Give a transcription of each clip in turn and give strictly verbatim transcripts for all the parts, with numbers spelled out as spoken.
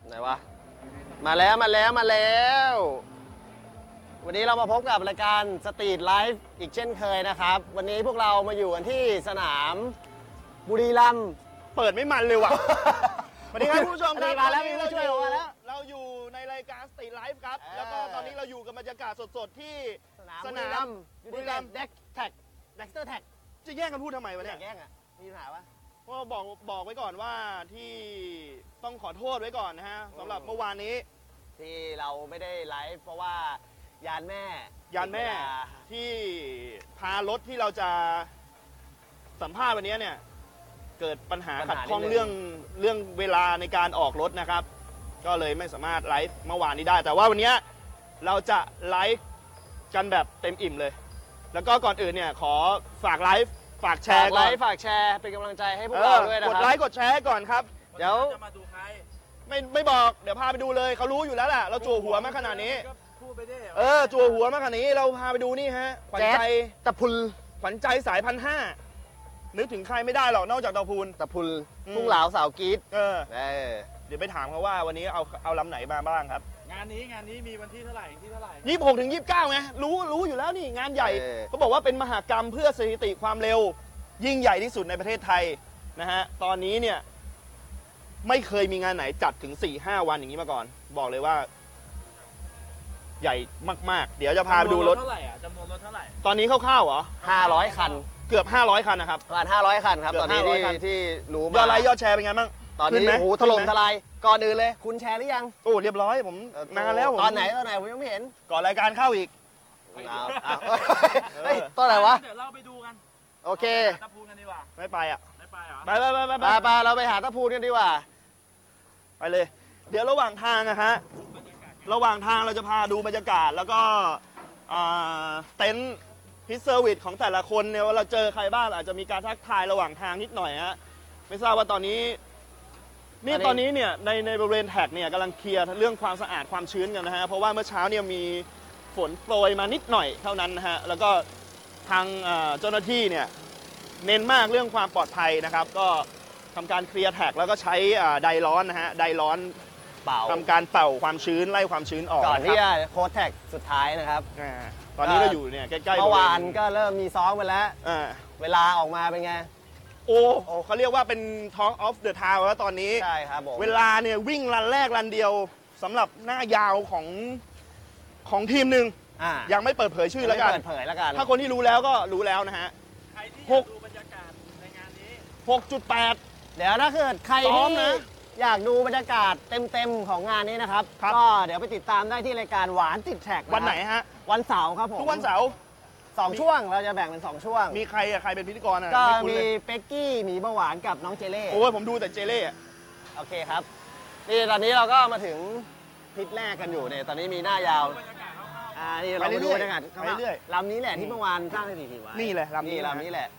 ไหนวะมาแล้วมาแล้วมาแล้ววันนี้เรามาพบกับรายการสตรีทไลฟ์อีกเช่นเคยนะครับวันนี้พวกเรามาอยู่กันที่สนามบุรีรัมย์เปิดไม่มันเลยว่ะ สวัสดีครับผู้ชมครับมาแล้วมีผู้ช่วยมาแล้วเราอยู่ในรายการสตรีทไลฟ์ครับแล้วก็ตอนนี้เราอยู่กับบรรยากาศสดๆที่สนามบุรีรัมย์เด็กแท็กเด็กสเตอร์แท็กจะแย่งกันพูดทำไมวะเนี่ยแย่งอ่ะมีปัญหาวะก็บอกบอกไว้ก่อนว่าที่ต้องขอโทษไว้ก่อนนะฮะสำหรับเมื่อวานนี้ที่เราไม่ได้ไลฟ์เพราะว่ายานแม่ยานแม่ที่พารถที่เราจะสัมภาษณ์วันนี้เนี่ยเกิดปัญหาขัดข้องเรื่องเรื่องเวลาในการออกรถนะครับก็เลยไม่สามารถไลฟ์เมื่อวานนี้ได้แต่ว่าวันนี้เราจะไลฟ์กันแบบเต็มอิ่มเลยแล้วก็ก่อนอื่นเนี่ยขอฝากไลฟ์ฝากแชร์ไลฟ์ฝากแชร์เป็นกำลังใจให้พวกเราด้วยนะครับกดไลค์กดแชร์ก่อนครับเดี๋ยวจะมาดูใครไม่ไม่บอกเดี๋ยวพาไปดูเลยเขารู้อยู่แล้วแหละเราจั่วหัวมาขนาดนี้เออจั่วหัวมาขนาดนี้เราพาไปดูนี่ฮะขวัญใจตะพุลขวัญใจสายพันห้านึกถึงใครไม่ได้หรอกนอกจากตะพูนตะพุลพุ่งเหลาสาวกีดเออเดี๋ยวไปถามเขาว่าวันนี้เอาเอาลำไหนมาบ้างครับงานนี้งานนี้มีวันที่เท่าไหร่ที่เท่าไหร่ยี่สิบหกถึงยี่สิบเก้าไงรู้รู้อยู่แล้วนี่งานใหญ่เขาบอกว่าเป็นมหกรรมเพื่อสถิติความเร็วยิ่งใหญ่ที่สุดในประเทศไทยนะฮะตอนนี้เนี่ยไม่เคยมีงานไหนจัดถึง สี่ห้า วันอย่างนี้มาก่อนบอกเลยว่าใหญ่มากๆเดี๋ยวจะพาไปดูรถเท่าไหร่อ่ะจำนวนรถเท่าไหร่ตอนนี้คร่าวๆเหรอห้าร้อยคันเกือบห้าร้อยคันนะครับประมาณห้าร้อยคันครับตอนนี้ที่ที่รู้มายอดไลค์ยอดแชร์เป็นไงบ้างตอนนี้โอ้โหถล่มทลายก่อนอื่นเลยคุณแชร์หรือยังโอ้เรียบร้อยผมนานแล้วตอนไหนตอนไหนผมยังไม่เห็นก่อนรายการเข้าอีกเฮ้ยตอนไหนวะเดี๋ยวเราไปดูกันโอเคตะพูนกันดีกว่าไม่ไปอ่ะไม่ไปเหรอไปไปไปไปไปเราไปหาตะพูนกันดีกว่าไปเลยเดี๋ยวระหว่างทางนะฮะระหว่างทางเราจะพาดูบรรยากาศแล้วก็เต็นท์พิเซอร์วิสของแต่ละคนเนี่ยว่าเราเจอใครบ้างอาจจะมีการทักทายระหว่างทางนิดหน่อยฮะไม่ทราบว่าตอนนี้นี่ตอนนี้เนี่ยในในบริเวณแท็กเนี่ยกำลังเคลียร์เรื่องความสะอาดความชื้นกันนะฮะเพราะว่าเมื่อเช้าเนี่ยมีฝนโปรยมานิดหน่อยเท่านั้นนะฮะแล้วก็ทางเจ้าหน้าที่เนี่ยเน้นมากเรื่องความปลอดภัยนะครับก็ทำการเคลียร์แท็กแล้วก็ใช้ไดร้อนนะฮะไดร้อนเป่าทำการเป่าความชื้นไล่ความชื้นออกก่อนที่จะโค้ดแท็กสุดท้ายนะครับตอนนี้เราอยู่เนี่ยใกล้ๆเมื่อวานก็เริ่มมีซ้อมไปแล้วเวลาออกมาเป็นไงโอ้เขาเรียกว่าเป็น Talk of the Town แล้วตอนนี้ใช่ครับผมเวลาเนี่ยวิ่งรันแรกรันเดียวสำหรับหน้ายาวของของทีมหนึ่งยังไม่เปิดเผยชื่อแล้วกันเปิดเผยแล้วกันถ้าคนที่รู้แล้วก็รู้แล้วนะฮะใครที่อยากดูบรรยากาศในงานนี้หกจุดแปดเดี๋ยวถ้าเกิดใครที่อยากดูบรรยากาศเต็มๆของงานนี้นะครับก็เดี๋ยวไปติดตามได้ที่รายการหวานติดแท็กวันไหนฮะวันเสาร์ครับผมทุกวันเสาร์สองช่วงเราจะแบ่งเป็นสองช่วงมีใครอะใครเป็นพิธีกรอะก็มีเป็กกี้หมีเบาหวานกับน้องเจเล่โอ้ยผมดูแต่เจเล่โอเคครับนี่ตอนนี้เราก็มาถึงพิษแรกกันอยู่เนี่ยตอนนี้มีหน้ายาวอ่านี่เราไปดูบรรยากาศไปเรื่อยลำนี้แหละที่เมื่อวานสร้างสถิติไว้นี่แหละลำนี้ลำนี้แหละ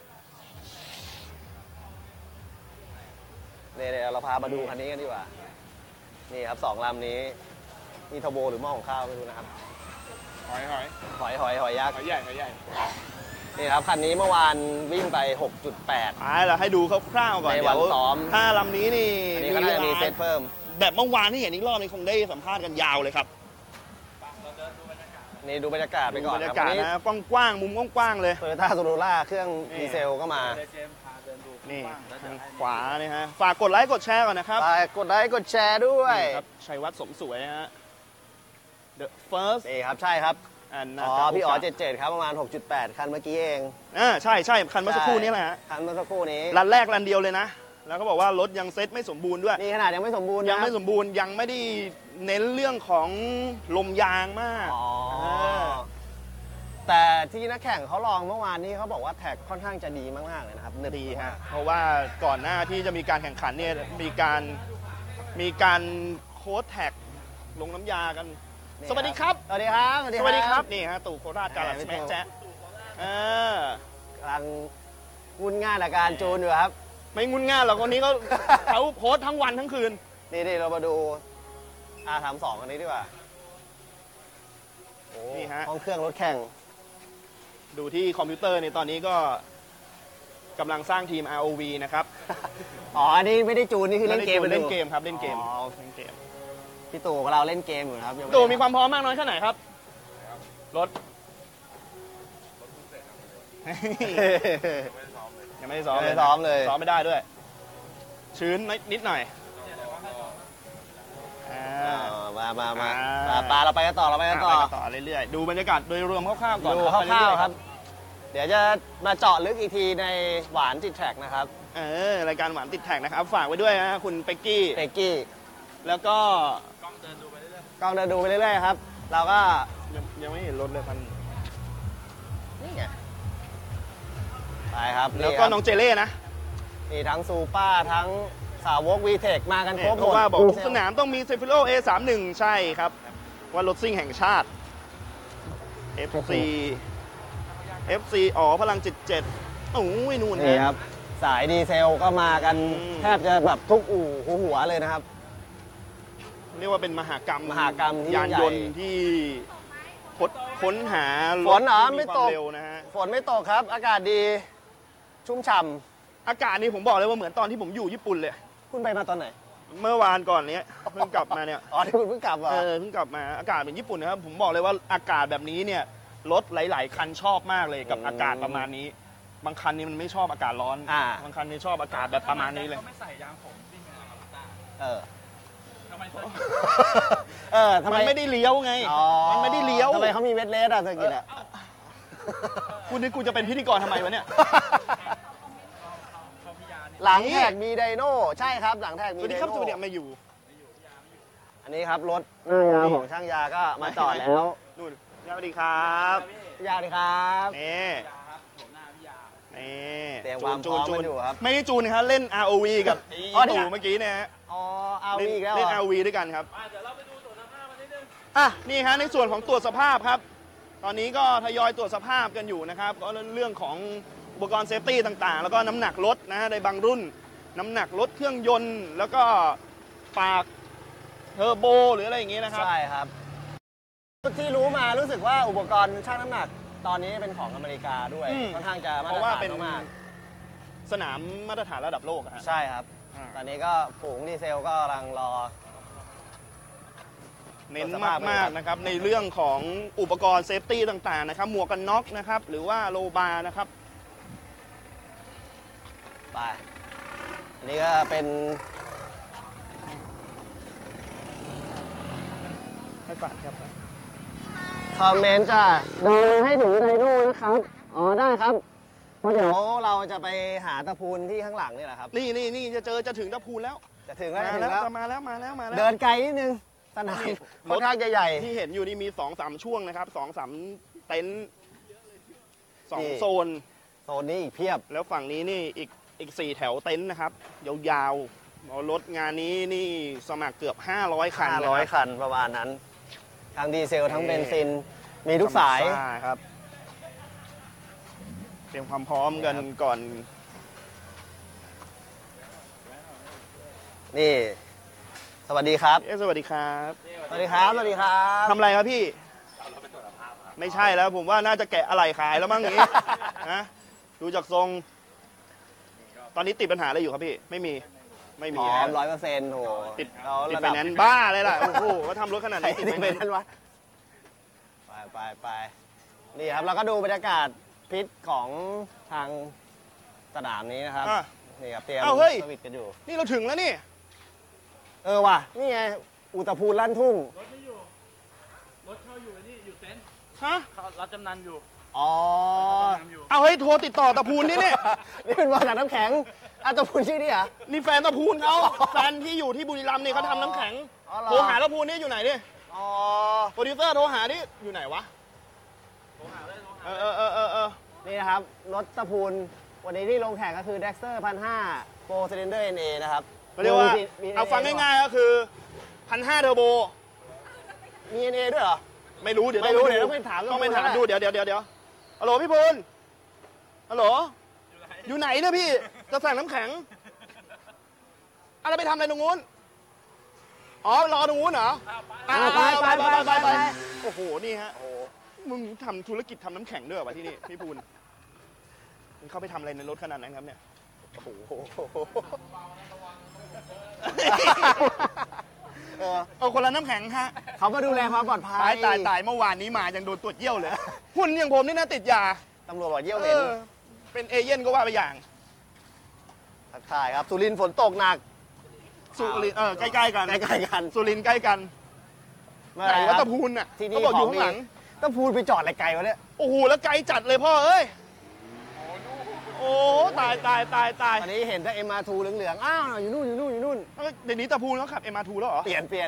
เนี่ยเราพามาดูคันนี้กันดีกว่านี่ครับสองลำนี้นี่ทโบหรือหม้อของข้าวไม่รู้นะครับหอยหอยหอยหอยหอยยักษ์หอยใหญ่หอยใหญ่นี่ครับคันนี้เมื่อวานวิ่งไป หกจุดแปดอ่าเราให้ดูคร่าวๆก่อนในวันซ้อมถ้าลำนี้นี่อันนี้ก็น่าจะมีเซตเพิ่มแบบเมื่อวานที่เห็นอีกรอบนึงคงได้สัมภาษณ์กันยาวเลยครับนี่ดูบรรยากาศไปก่อนบรรยากาศนะกว้างๆมุมกว้างๆเลยโตโยต้าโซโรล่าเครื่องดีเซลก็มานี่ทางขวาเนี่ยฮะฝากกดไลค์กดแชร์ก่อนนะครับฝากกดไลค์กดแชร์ด้วยครับชัยวัฒน์สมสวยฮะ The First นี่ครับใช่ครับอ๋อพี่อ๋อเจ็ดสิบเจ็ดครับประมาณ หกจุดแปด คันเมื่อกี้เองอ่าใช่ใช่คันเมื่อสักครู่นี้แหละฮะคันเมื่อสักครู่นี้รันแรกรันเดียวเลยนะแล้วก็บอกว่ารถยังเซ็ตไม่สมบูรณ์ด้วยนี่ขนาดยังไม่สมบูรณ์ยังไม่สมบูรณ์ยังไม่ได้เน้นเรื่องของลมยางมากอ๋อแต่ที่นักแข่งเขาลองเมื่อวานนี้เขาบอกว่าแท็กค่อนข้างจะดีมากๆเลยนะครับดีฮะเพราะว่าก่อนหน้าที่จะมีการแข่งขันเนี่ยมีการมีการโค้ดแท็กลงน้ำยากันสวัสดีครับสวัสดีครับสวัสดีครับนี่ฮะตู่โคราชกาลาดแมแจ๊ะเออกำลังงุนง่านกับการจูนอยู่ครับไม่งุนง่านหรอกคนนี้ก็เขาโพสทั้งวันทั้งคืนนี่นี่เรามาดู อาร์ สามสิบสอง อันนี้ดีกว่านี่ฮะห้องเครื่องรถแข่งดูที่คอมพิวเตอร์ในตอนนี้ก็กำลังสร้างทีม อาร์ โอ วี นะครับอ๋ออันนี้ไม่ได้จูนนี่คือเล่นเกมเล่นเกมครับเล่นเกมเล่นเกมพี่ตู่กับเราเล่นเกมอยู่นะครับยังไตู่มีความพร้อมมากน้อยแค่ไหนครับ รถ ยังไม่ได้ซ้อมยังไม่เลยได้ซ้อมเลยซ้อมไม่ได้ด้วย ชื้นนิดหน่อยอ่าอ่ามามามาอ่าปลาเราไปกันต่อเราไปกันต่อไปกันต่อเรื่อยๆ ดูบรรยากาศโดยรวมคร่าวๆก่อนดูไปคเอยร่าวๆๆครับ เดี๋ยวจะมาเจาะลึกอีกทีในหวานจิตแทร็กนะครับเออรายการหวานติดแท็กนะครับ ฝากไว้ด้วยนะคุณเป็กกี้เปกกี้แล้วก็กล้องเดินดูไปเรื่อยกล้องเดินดูไปเรื่อยๆครับ เราก็ยังยังไม่เห็นรถเลยพันนี่ไงไปครับแล้วก็นี่ครับน้องเจเล่นะมีทั้งซูเปอร์ทั้งสาวกวีเทคมากันครบหเพมราะดว่าบอกดูทุกสนามต้องมีเซฟิโล เอ สามสิบเอ็ด ใช่ครับ ว่ารถซิ่งแห่งชาติ เอฟ ซี เอฟ ซี อ๋อ พลังจิตเจ็ดโอ้ยนู่นนี่นะครับสายดีเซลก็มากันอืมแทบจะแบบทุกอู่หัวหัวเลยนะครับเรียกว่าเป็นมหากรรมมหากรรมที่ยานใหญ่ยนต์ที่ค้นค้นหาฝนเหรอที่ไม่ความตกเร็วนะฮะฝนไม่ตกครับ อากาศดีชุ่มฉ่อากาศนี่ผมบอกเลยว่าเหมือนตอนที่ผมอยู่ญี่ปุ่นเลยำคุณไปมาตอนไหนเมื่อวานก่อนเนี้ยเพิ่งกลับมาเนี่ยอ๋อที่คุณเพิ่งกลับเหรอเออเพิ่งกลับมาอากาศเป็นญี่ปุ่นนะครับผมบอกเลยว่าอากาศแบบนี้เนี่ยรถหลาย ๆ คันชอบมากเลยกับอืมอากาศประมาณนี้ บางคันนี่มันไม่ชอบอากาศร้อนอ่าบางคันนี่ชอบอากาศแบบประมาณนี้เลยเขาไม่ใส่ยางผมวิ่งไปกับตาเออทำไมเธอเออทำไมมันไม่ได้เลี้ยวไงอ๋อมันไม่ได้เลี้ยวทำไมเขามีเวทเลสอะเธอกินอะคุณนึกกูจะเป็นพิธีกรทำไมวะเนี่ยเขาพิยาเนี่ยหลังแท็กมีไดโน่ใช่ครับ หลังแท็กสมีวัสไดดีครับสโน่วัสดีไม่อยู่อันนี้ครับรถหน้ายาวของช่างยาก็มาจอดแล้วนู่นสวัสดีครับยาวดีครับนี่พิยาครับผมหน้าพิยานี่เตรียมความพร้อมกันอยู่ครับไม่ได้จูนนะครับเล่น อาร์ โอ วี กับไอ้อ๋อเนี่ยตู่เมื่อกี้เนี่ยฮะอ๋อเอาเล่นอีกแล้วเหรเล่นออาร์ โอ วี ด้วยกันครับอ่ะเดี๋ยวเราไปดูตัวหน้าผ้ามันนิดนึงอ่ะนี่ฮะในส่วนของตรวจสภาพครับ ตอนนี้ก็ทยอยตรวจสภาพกันอยู่นะครับก็เรื่องของอุปกรณ์เซฟตี้ต่างๆ แล้วก็น้ำหนักรถนะฮะในบางรุ่น น้ำหนักรถเครื่องยนต์ แล้วก็ปากเทอร์โบหรืออะไรอย่างเงี้ยนะครับใช่ครับ ที่รู้มารู้สึกว่าอุปกรณ์ชั่งน้ำหนักตอนนี้เป็นของอเมริกาด้วยอืมค่อนข้างจะมาเพตรราะว่าฐานเป็นมากสนามมาตรฐานระดับโลกอะฮะๆใช่ครับอ่าตอนนี้ก็ฝูงดีเซลก็กำลังรอเน้นตรวจสภาพมากๆนะครับในเรื่องของอุปกรณ์เซฟตี้ต่างๆนะครับหมวกกันน็อกนะครับหรือว่าโลบาร์นะครับไป อันนี้ก็เป็นให้ฝากครับคอมเมนต์จ้ะเดินให้ถึงไดโน่นะครับ อ๋อได้ครับ เพราะเดี๋ยวเราจะไปหาตะพูนที่ข้างหลังนี่แหละครับนี่นี่นี่จะเจอจะถึงตะพูนแล้วจะถึงแล้วมาจะถึแล้วงแล้วจะมาแล้วมาแล้วมาแล้วเดินไกลนิดนึงสนามนี่ค่อนข้างจะใหญ่ที่เห็นอยู่นี่มีสองสามช่วงนะครับสองสามเต็นท์สองนี่โซนโซนนี้อีกเพียบแล้วฝั่งนี้นี่อีกอีกสี่แถวเต็นท์นะครับ ยาวๆเอารถงานนี้นี่สมัครเกือบ ห้าร้อย คันนะห้าร้อยครับคันประมาณนั้น ทั้งดีเซลทั้งนี่เบนซิน มีทุกสายธรรมชติครับ เตรียมความพร้อมกันครับก่อนนี่ สวัสดีครับเอ๊ะสวัสดีครับสวัสดีครับ สวัสดีครับทำอะไรครับพี่ ไม่ใช่แล้วผมว่าน่าจะแกะอะไรขายแล้วมั้งอย่างนี้ นะดูจากทรง ตอนนี้ติดปัญหาอะไรอยู่ครับพี่ ไม่มี ไม่พมีร้อมนะร้อยเปอร์เซ็นต์โหติดเราติดระไฟดับแนนซ์บ้าเลยล่ะ โอ้โหก็ทำรถขนาดใครนี้ติดติดไฟไปแนนซ์นั้นวะ ไปไปไปนี่ครับเราก็ดูบรรยากาศพิษของทางสนามนี้นะครับอ่ะนี่ครับเตรียมอ้าวเฮ้ยสวิตช์กันอยู่นี่เราถึงแล้วนี่เออว่ะ นี่ไง อุตพูนลั่นทุ่งรถไม่อยู่ รถเข้าอยู่ไอ้นี่อยู่เต็นท์ฮะเขารับจำนันอยู่อ๋อจำนำอยู่เอาเฮ้ยโทรติดต่อตะพูนนี่เนี่ยนี่เป็นบริษัทน้ำแข็งอาตะพูนชื่อนี่เหรอนี่แฟนตะพูนเขาแฟนที่อยู่ที่บุรีรัมย์นี่เขาทำน้ำแข็งอ๋อเหรอโทรหาตะพูนนี่อยู่ไหนดิอ๋อโปรดิวเซอร์โทรหาดิอยู่ไหนวะโทรหาเลยโทรหาเออเออเออเออเออนี่นะครับ รถตะพูนวันนี้ที่ลงแข่งก็คือ Dexter พันห้า Four Cylinder เอ็น เอ นะครับเขาเรียกว่ามี มีเอาฟังง่ายๆก็คือพันห้าเทอร์โบๆมี เอ็น เอ ด้วยเหรอไม่รู้เดี๋ยวไม่รู้ปเดี๋ยวต้องไปถามต้องไปถามตะพูนดูเดี๋ยวเดี๋ยวเดี๋ยวเดี๋ยวฮัลโหลพี่พูนฮัลโหลอยู่ไหนเนี่ยพี่จะสั่งน้ำแข็งอะไรไปทำอะไรตรงนู้นอ๋อรอตรงนู้นเหรออ่ะไปไปไปไปไปโอ้โหนี่ฮะมึงทำธุรกิจทำน้ำแข็งด้วยเหรอวะที่นี่พี่พูนมึงเข้าไปทำอะไรในรถขนาดนั้นครับเนี่ยโอ้โหเเออเออคนละน้ำแข็งฮะเขามาดูแลความปลอดภัตายยตายตายเมื่อวานนี้มายังโดนตรวจเยี่ยวเลย หุ่นอย่างผมนี่นะติดยาตำรวจบอกเยี่ยวเหเอม็นอเป็นเอเย่นก็ว่าไปอย่างทักทายครับสุรินทร์ฝนตกหนักสุรินทร์เออใกล้ๆกันใกล้ๆกันสุรินทร์ใกล้กันเมื่อไหไหนร่คว่ารับตะพูนน่ะที่นี่เขาบอกอยู่ขข้างหลังตะพูนไปจอดอะไรไกลวะเนี่ยโอ้โหแล้วไกลจัดเลยพ่อเอ้ยโอ้ตายตายตายตายตอนนี้เห็นแต่ เอ็ม อาร์ ทู เหลืองๆอ้าวอยู่นู่นอยู่นู่นอยู่นู่นเอ้ยเดี๋ยวนี้ตะพูนเขาขับ เอ็ม อาร์ ทู แล้วเหรอเปลี่ยนเปลี่ยน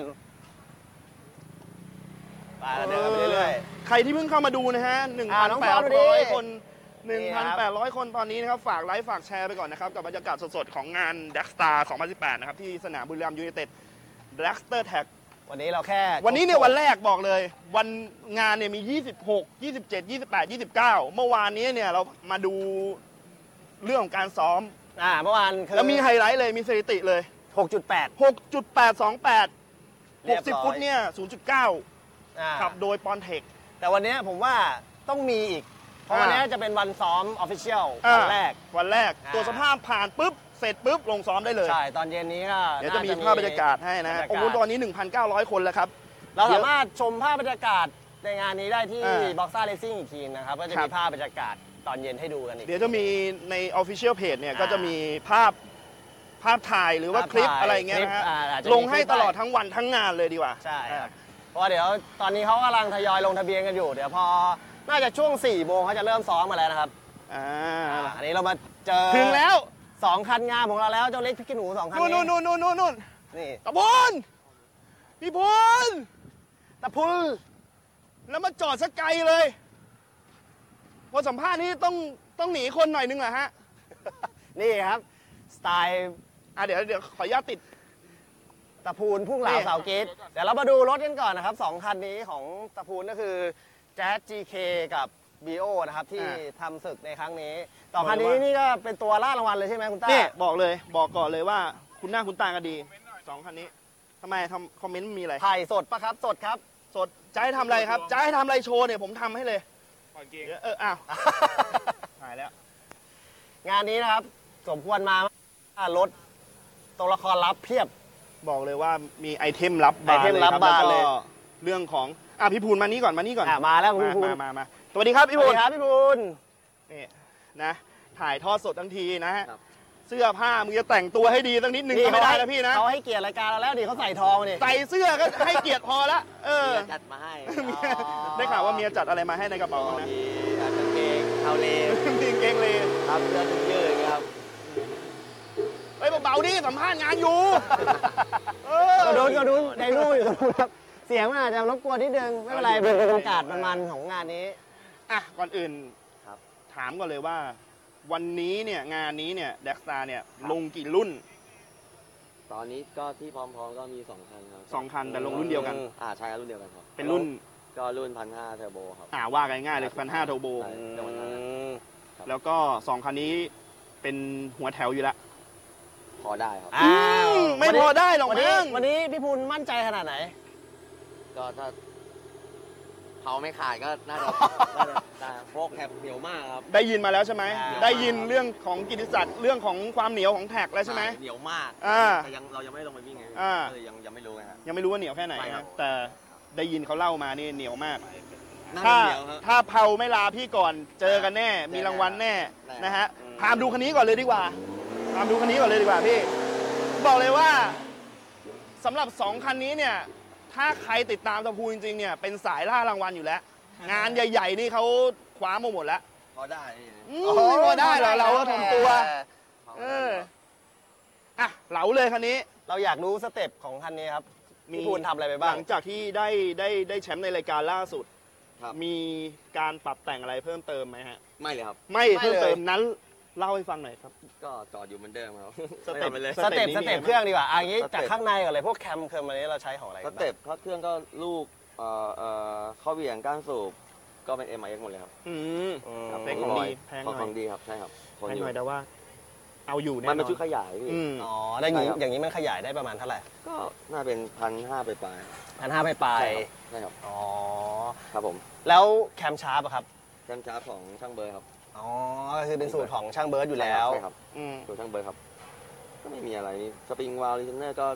ไปแล้วเดินไปเรื่อยใครที่เพิ่งเข้ามาดูนะฮะอ่าน้องฟอร์มดูดิ 1,800 คนนี่ครับ 1,800 คนตอนนี้นะครับ ฝากไลค์ฝากแชร์ไปก่อนนะครับ กับบรรยากาศสดๆ ของงาน Dark Star สองพันสิบแปด นะครับ ที่สนามบุรีรัมย์ยูไนเต็ด Blaster Tag ๆวันนี้เราแค่วันนี้เนี่ยวันแรกบอกเลย วันงานเนี่ยมี ยี่สิบหก ยี่สิบเจ็ด ยี่สิบแปด ยี่สิบเก้า เมื่อวานนี้เนี่ยเรามาดูเรื่องของการซ้อมอ่าเมื่อวานคือแล้วมีไฮไลท์เลยมีสถิติเลยหกจุดแปดหกจุดแปดสองแปดเรีหยกบสิบร้อยฟุตเนี่ย ศูนย์จุดเก้าอ่าขับโดยปอนเทคแต่วันนี้ผมว่าต้องมีอีก เพราะวันนี้จะเป็นวันซ้อมออฟฟิเชียลวันแรกวันแรกอ่าตัวจสภาพผ่านปุ๊บ เสร็จปุ๊บ ลงซ้อมได้เลยใช่ ตอนเย็นนี้ก็เดี๋ยวจะมีน่ภาพบรรยากาศให้นะบรรยากาศโอ้โหตอนนี้ หนึ่งพันเก้าร้อย คนแล้วครับเราสามารถชมภาพบรรยากาศในงานนี้ได้ที่อ่าบ็อกซ่าเรซิ่งอีกทีนะครับ ก็จะครัมีบภาพบรรยากาศตอนเย็นให้ดูกันอีกเดี๋ยวจะมีใน Official Page เนี่ยอ่าก็จะมีภาพภาพถ่ายหรือว่าภาพคลิปถ่ายอะไรอย่างเงี้ยนะฮะคลิปอ่าอาจจะมีลงให้คลิปตลอดไว้ทั้งวันทั้งงานเลยดีกว่าใช่ครับ เพราะว่าเดี๋ยวตอนนี้เขากำลังทยอยลงทะเบียนกันอยู่ เดี๋ยวพอ น่าจะช่วง4ี่โมงเขาจะเริ่มซ้อมมาแล้วนะครับอ่าอ่าอันนี้เรามาเจอถึงแล้วสองคันงามของเราแล้ว เจ้าเล็กพริกขี้หนูสองคันนู่นนี้นู่นนู่นนู่นนู่นนี่ตะพูนพี่พูนตะพุลแล้วมาจอดสักไกลเลย พอสัมภาษณ์นี่ต้องต้องหนีคนหน่อยนึงเหรอฮะนี่ครับ สไตล์อ่ะเดี๋ยวเดี๋ยวขออนุญาตติดตะพูนพุ่งเหลานี่เสาเกตเดี๋ยวเรามาดูรถกันก่อนนะครับสองคันนี้ของตะพูนก็คือ Jazz จี เค กับ บี โอ นะครับที่ทำศึกในครั้งนี้ต่อคันนี้นี่ก็เป็นตัวล่ารางวัลเลยใช่ไหมคุณต้านี่บอกเลยบอกก่อนเลยว่าคุณหน้าคุณตากันดีสองคันนี้ทำไมทำคอมเมนต์มีอะไรถ่ายสดปะครับสดครับสดจะให้ทำอะไรครับจะให้ทำอะไรโชว์เนี่ยผมทำให้เลยปล่อยเกงเดี๋ยวเอออ้าวหายแล้วงานนี้นะครับสมควรมารถตัวละครลับเพียบบอกเลยว่ามีไอเทมลับบานไอเทมลับบานเลยแวก็เรื่องของอ่ะพี่พูนมานี่ก่อนมานี่ก่อนอ่ะมาแล้วคุณมาพูนมามามาสวัสดีครับพี่สพูวัสนดีครับพี่พูนนี่นะถ่ายทอดสดทั้งทีนะฮะเสื้อผ้ามึงจะแต่งตัวให้ดีสักนิดนึงก็ไม่ได้นะพี่นะเขาให้เกียรติรายการเราแล้วดิเขาใส่ทองนี่ใส่เสื้อก็ให้เกียรติพอละเออเมียจัดมาให้เมียได้ข่าวว่าเมียจัดอะไรมาให้ในกระเป๋านะมีกางเกงเทาเลมีกางเกงเลยครับเสื้อยืดยืดครับเฮ้ยเบาๆดิสัมภาษณ์งานอยู่เออก็ดูก็ดูไดโน่อยู่ตรงนู้นครับเสียงมันอาจจะรบกวนนิดนึงไม่เป็นไรเป็นบรรยากาศมันๆของงานนี้อ่ะก่อนอื่นครับถามก่อนเลยว่า วันนี้เนี่ยงานนี้เนี่ยแดกสตาร์เนี่ยลงกี่รุ่นตอนนี้ก็ที่พร้อมๆก็มีสองคันครับสองคันแต่ลงรุ่นเดียวกันอ่าใช่ครับรุ่นเดียวกันครับเป็นรุ่นก็รุ่นพันห้าเทอร์โบครับอ่าว่ากันง่ายเลยพันห้าโทโบใช่จังหวัดนั้นแล้วก็สองคันนี้เป็นหัวแถวอยู่แล้วพอได้ครับอ้าวอืมไม่พอได้หรอกวันนี้มั้งวันนี้พี่พูนมั่นใจขนาดไหนก็ถ้าเผาไม่ขาดก็น่าจะน่าจะได้พวกแคบเหนียวมากครับได้ยินมาแล้วใช่ไหมอ่าได้ยินเรื่องของกิตติศักดิ์เรื่องของความเหนียวของแท็กแล้วใช่ไหมเหนียวมากอ่าแต่ยังเรายังไม่ได้ลงไปวิ่งไงอ่าก็เลยยังยังไม่รู้ไงครับยังไม่รู้ว่าเหนียวแค่ไหนใช่ครันะบแต่ได้ยินเขาเล่ามานี่เหนียวมากน่าถ้าจะเหนียวครับถ้าเผาไม่ลาพี่ก่อนเจอกันแน่ มีรางวัลแน่แน่นะฮะอืมพามดูคันนี้ก่อนเลยดีกว่าพามดูคันนี้ก่อนเลยดีกว่าพี่ บอกเลยว่าสำหรับสองคันนี้เนี่ย ถ้าใครติดตามตะพูจริงๆเนี่ยเป็นสายล่ารางวัลอยู่แล้ว งานใหญ่ๆนี่เขาคว้ามาหมดแล้วพอได้นี่อืมพอได้เหรอเราก็ถ่อมตัวพอเอได้ออ่ะเหลาเลยคันนี้เราอยากรู้สเต็ปของคันนี้ครับพี่พูนทำอะไรไปบ้างหลังจากที่ได้ได้ได้แชมป์ในรายการล่าสุดครับมีการปรับแต่งอะไรเพิ่มเติมไหมฮะไม่เลยครับไม่ไม่เพิ่มเติมเลยนั้นเล่าให้ฟังหน่อยครับก็จอดอยู่เหมือนเดิมครับสเต็ปไม่ทำอะไรเลยสเต็ปสสเต็เต็ปปนี้เครื่องดีกว่าอันนี้สเต็ปจากข้างในก่อนเลยพวกแคมเคิร์มอันนี้เราใช้ของอะไรสกันบ้างเต็ปครับเครื่องก็ลูกเอ่อเอ่อข้อเหวี่ยงก้านสูบก็เป็น เอ็ม ไอ เอ็กซ์ หมดเลยครับอืมอืมครับเป็นของดีแพงหน่อยของดีครับใช่ครับทนให้อหยู่น่อยแต่ว่า เอาอยู่แน่นมัอน นเป็นชุดขยายพี่อืมอ๋อแล้วอย่างนี้ใช่ครับอย่างนี้มันขยายได้ประมาณเท่าไหร่ก็น่าเป็นพันห้าไปปลายพันห้าไปปลายใช่ครับใช่ครับอ๋อครับผมแล้วแคมชาร์ปอะครับแคมชาร์ปของช่างเบอร์ครับอ๋อก็คือเป็นสูตรของช่างเบิร์ดอยู่แล้วใช่ครับอืมตัวช่างเบอร์ครับ ก็ไม่มีอะไรนี่สปริงวาล์วลิเทนเนอร์ก็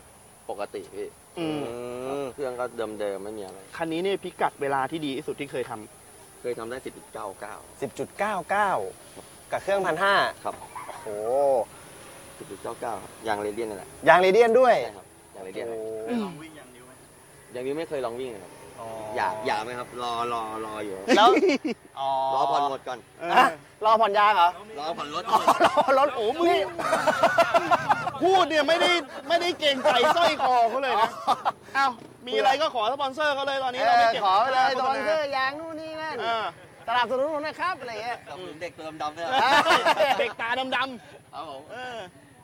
ปกติพี่อืมครับเครื่องก็เดิมๆไม่มีอะไรคันนี้นี่พิกัดเวลาที่ดีที่สุดที่เคยทำเคยทำได้สิบจุดเก้าเก้าสิบจุดเก้าเก้า กับเครื่องพันห้าครับโอ้โหสิบจุดเก้าเก้าครับยางเรเดียนนั่นแหละยางเรเดียนด้วยใช่ครับยางเรเดียนโอ้ลองวิ่งอย่างเดียวไหมอย่างนี้ไม่เคยลองวิ่งเลยครับอ๋ออยากอยากไหมครับ รอรอรออยู่แล้วอ๋อรอผ่อนหมดก่อนเอออ่ะรอผ่อนยางเหรอรอผ่อนรถอ๋อรอรถโอ้มึงพูดเนี่ยไม่ได้ไม่ได้เก่งใจสร้อยคอเขาเลยนะเอ้ามีอะไรก็ขอสปอนเซอร์เขาเลยตอนนี้เอเราไม่อเก็บขอไปเลยโฆสษปอนณาเซอร์ยางนู่นนี่นั่นเออสนับสนุนผมนะครับอะไรเงี้ยกับเด็กตัวดำๆเนี่ยเออเด็กตาดำครับผมๆเออ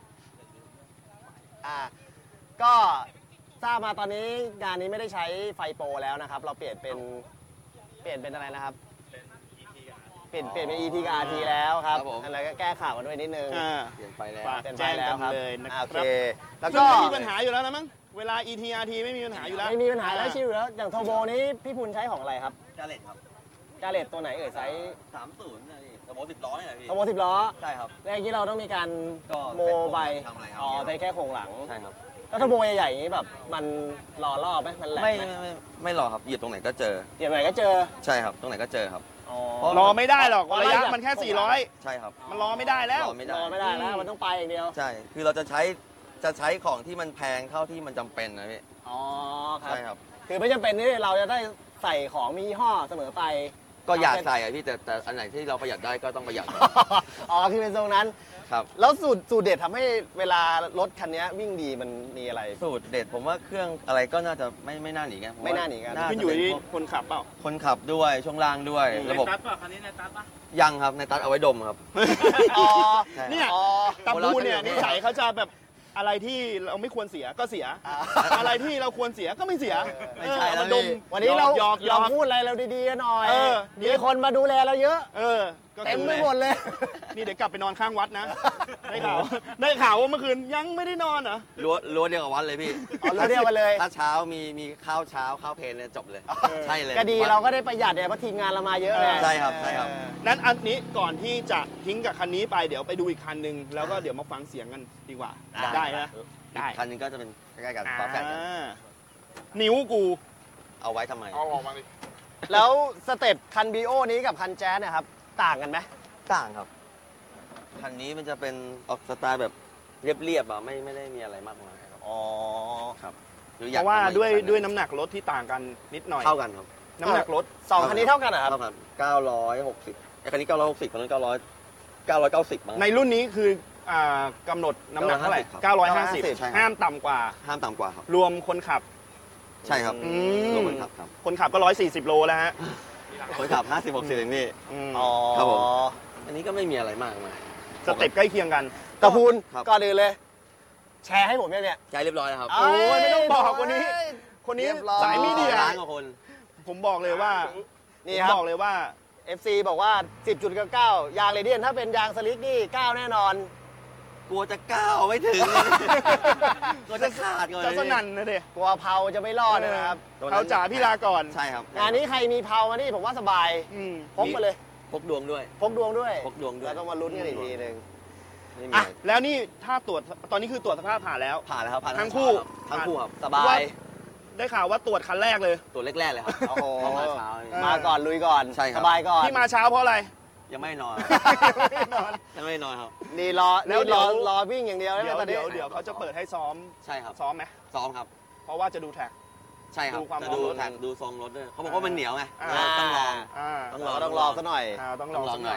อ่าก็ทราบมาตอนนี้งานนี้ไม่ได้ใช้ไฟโปรแล้วนะครับ เราเปลี่ยนเป็นเปลี่ยนเป็นอะไรนะครับ เปลี่ยนเปลี่ยนเป็น อี ที กับ อาร์ ที แล้วครับอะไรก็แก้ข่าวกันด้วยนิดนึงอ่าเปลี่ยนไปแล้วฝากเปลี่ยนแจ้ไปงแล้วกันครับเลยนะคอ่ารับโอเค แล้วซึ่ก็งไม่มีปัญหาอยู่แล้วนะมั้งเวลา อี ที อาร์ ที ไม่มีปัญหาอยู่แล้วไม่มีปัญหาแล้วชิวอยู่แล้วอย่างโทโบนี้พี่พุนใช้ของอะไรครับกาเลตครับกาเลตตัวไหนเอ่ยไซส์สามศูนย์นะพี่สมมติสิบร้อยนะพี่โทโบสิบล้อใช่ครับแรกที่เราต้องมีการก็โมใบทำอะไรครับอ๋อใช้แค่โครงหลังใช่ครับแล้วโทโบใหญ่ๆอย่างนี้แบบมันรอรอบไหมมันแหลกไม่ไหมไม่ไม่ไม่รอครับเหยียบตรงไหนก็เจอเดี๋ยวไหนก็เจอใช่ครับตรงไหนก็เจอครับอ๋อรอไม่ได้หรอกเพราะระยะเราอยากมันแค่ สี่ร้อยใช่ครับมันรอไม่ได้แล้วรอไม่ได้รอไม่ได้แล้วมันต้องไปอย่างเดียวใช่ คือเราจะใช้จะใช้ของที่มันแพงเท่าที่มันจำเป็นนะพี่อ๋อครับใช่ครับคือไม่จำเป็นที่เราจะได้ใส่ของมียี่ห้อเสมอไปก็อยากใส่อะพี่แต่แต่อันไหนที่เราประหยัดได้ก็ต้องประหยัดอ๋อคือเป็นทรงนั้นครับแล้วสูตรสูตรเด็ดทำให้เวลารถคันนี้วิ่งดีมันมีอะไรสูตรเด็ดผมว่าเครื่องอะไรก็น่าจะไม่ไม่น่าหนีกันไม่น่าหนีกันขึ้นอยู่ที่คนขับเปล่าคนขับด้วยช่วงล่างด้วยในระบบตัดป่ะคันนี้ในตัดป่ะยังครับในตัดเอาไว้ดมครับอ๋อใช่เนี่ยอ๋อตาปูเนี่ยโบราณนิสัยเขาจะแบบอะไรที่เราไม่ควรเสียก็เสียอ่าอะไรที่เราควรเสียก็ไม่เสียไม่ใช่เออแล้วมาดมพี่วันนี้เราหยอกหยเราอกพูดอะไรเราดีๆกันหน่อยเออมีคนมาดูแลเราเยอะเออก็เต็มคือไปหมดเลยนี่เดี๋ยวกลับไปนอนข้างวัดนะ ได้ข่าวได้ข่าวว่าเมื่อคืนยังไม่ได้นอนเหรอรั้วรั้วเดียวกับวัดเลยพี่อ๋อรั้วเดียวกันเลยถ้าเช้ามีมีข้าวเช้าข้าวเพลนเลยจบเลย ใช่เลยก็ดีเราก็ได้ประหยัดเนี่ยเพราะทีมงานเรามาเยอะไงใช่ครับใช่ครับเออนั้นอันนี้ก่อนที่จะทิ้งกับคันนี้ไปเดี๋ยวไปดูอีกคันหนึ่งแล้วก็เดี๋ยวมาฟังเสียงกันดีกว่า ได้นะได้คันหนึงก็จะเป็นใกล้ๆกันฝาแฝดกันอ่านิ้วกูเอาไว้ทำไมเอาออกมาดิแล้วสเต็ปคันบีโอนี้กับคันแจ๊สเนะครับต่างกันไหมต่างครับ คันนี้มันจะเป็นออกสไตล์แบบเรียบๆอ่ะไม่ไม่ได้มีอะไรมากมายครับอ๋อครับคืออเพยากราะว่าทำอะไรด้วยอีกคันหนึ่งด้วยน้ำหนักรถที่ต่างกันนิดหน่อยเท่ากันครับน้ำหนักรถสองคันนี้เท่ากันเหรอครับเท่ากันเก้าร้อยหกสิบไอ้คันนี้เก้าร้อยหกสิบคันนั้นเก้าร้อยเก้าร้อยเก้าสิบมั้งในรุ่นนี้คืออ่ากำหนดน้ำหนักเท่าไหร่เก้าร้อยห้าสิบเก้าร้อยห้าสิบใช่ครับห้ามต่ำกว่าห้ามต่ำกว่าครับรวมคนขับใช่ครับอืมรวมคนขับครับคนขับก็ร้อยสี่สิบโลแล้วฮะคนขับห้าสิบหกสิบเองพี่มอ๋อครับผม อันนี้ก็ไม่มีอะไรมากมายสเต็ปใกล้เคียงกันตะพูนครับก่อนอื่นเลย แชร์ให้ผมเนี่ยเนี่ยใจเรียบร้อยแล้วครับโอ้ยไม่ต้องบอกคนนี้เอ้ยคนนี้เรียบร้อยสายมีเดียล้านกว่าคนผมบอกเลยว่านี่ผมครับบอกเลยว่าเอฟ ซี บอกว่า สิบจุดเก้า ยางเรเดียนถ้าเป็นยางสลิกนี่เก้าแน่นอนกลัวจะก้าวไม่ถึง กลัวจะขาดก่อนจะสนั่นนะเด็กลัวเผาจะไม่รอดนะครับตัวนั้นเขาจ่าพี่ลาก่อนใช่ครับงานนี้ใครมีเผามานี่ผมว่าสบายอืมพกมาเลยพกดวงด้วยพกดวงด้วยพกดวงด้วยแล้วต้องมาลุ้นกันอีกทีหนึ่งไม่มีอ่ะอะไรแล้วนี่ถ้าตรวจตอนนี้คือตรวจสภาพผ่านแล้วผ่านแล้วครับผ่านทั้งคู่ทั้งคู่ครับสบายได้ข่าวว่าตรวจคันแรกเลยตัวแรกๆเลยครับโอ้โหเข้ามาเช้านี่เออมาก่อนลุยก่อนใช่ครับสบายก่อนที่มาเช้าเพราะอะไรยังไม่นอนไม่นอนยังไม่นอนครับนี่รอแล้วนี่เดี๋รยอวรอวิ่งอย่างเดียวได้ไหมเดี๋ยวตอนนี้เดี๋ยวเดี๋ยวเขาจะเปิดให้ซ้อมใช่ครับซ้อมไหมซ้อมครับเพราะว่าจะดูแท็กใช่ครับดูความจะพร้อมดูรถแท็กดูทรงรถด้วยเขาบอกอ่าว่ามันเหนียวไงอ่าต้องลองอ่าต้องเราต้องรอซะหน่อยอ่าต้องลต้ออง งลองสักหน่อยหน่อย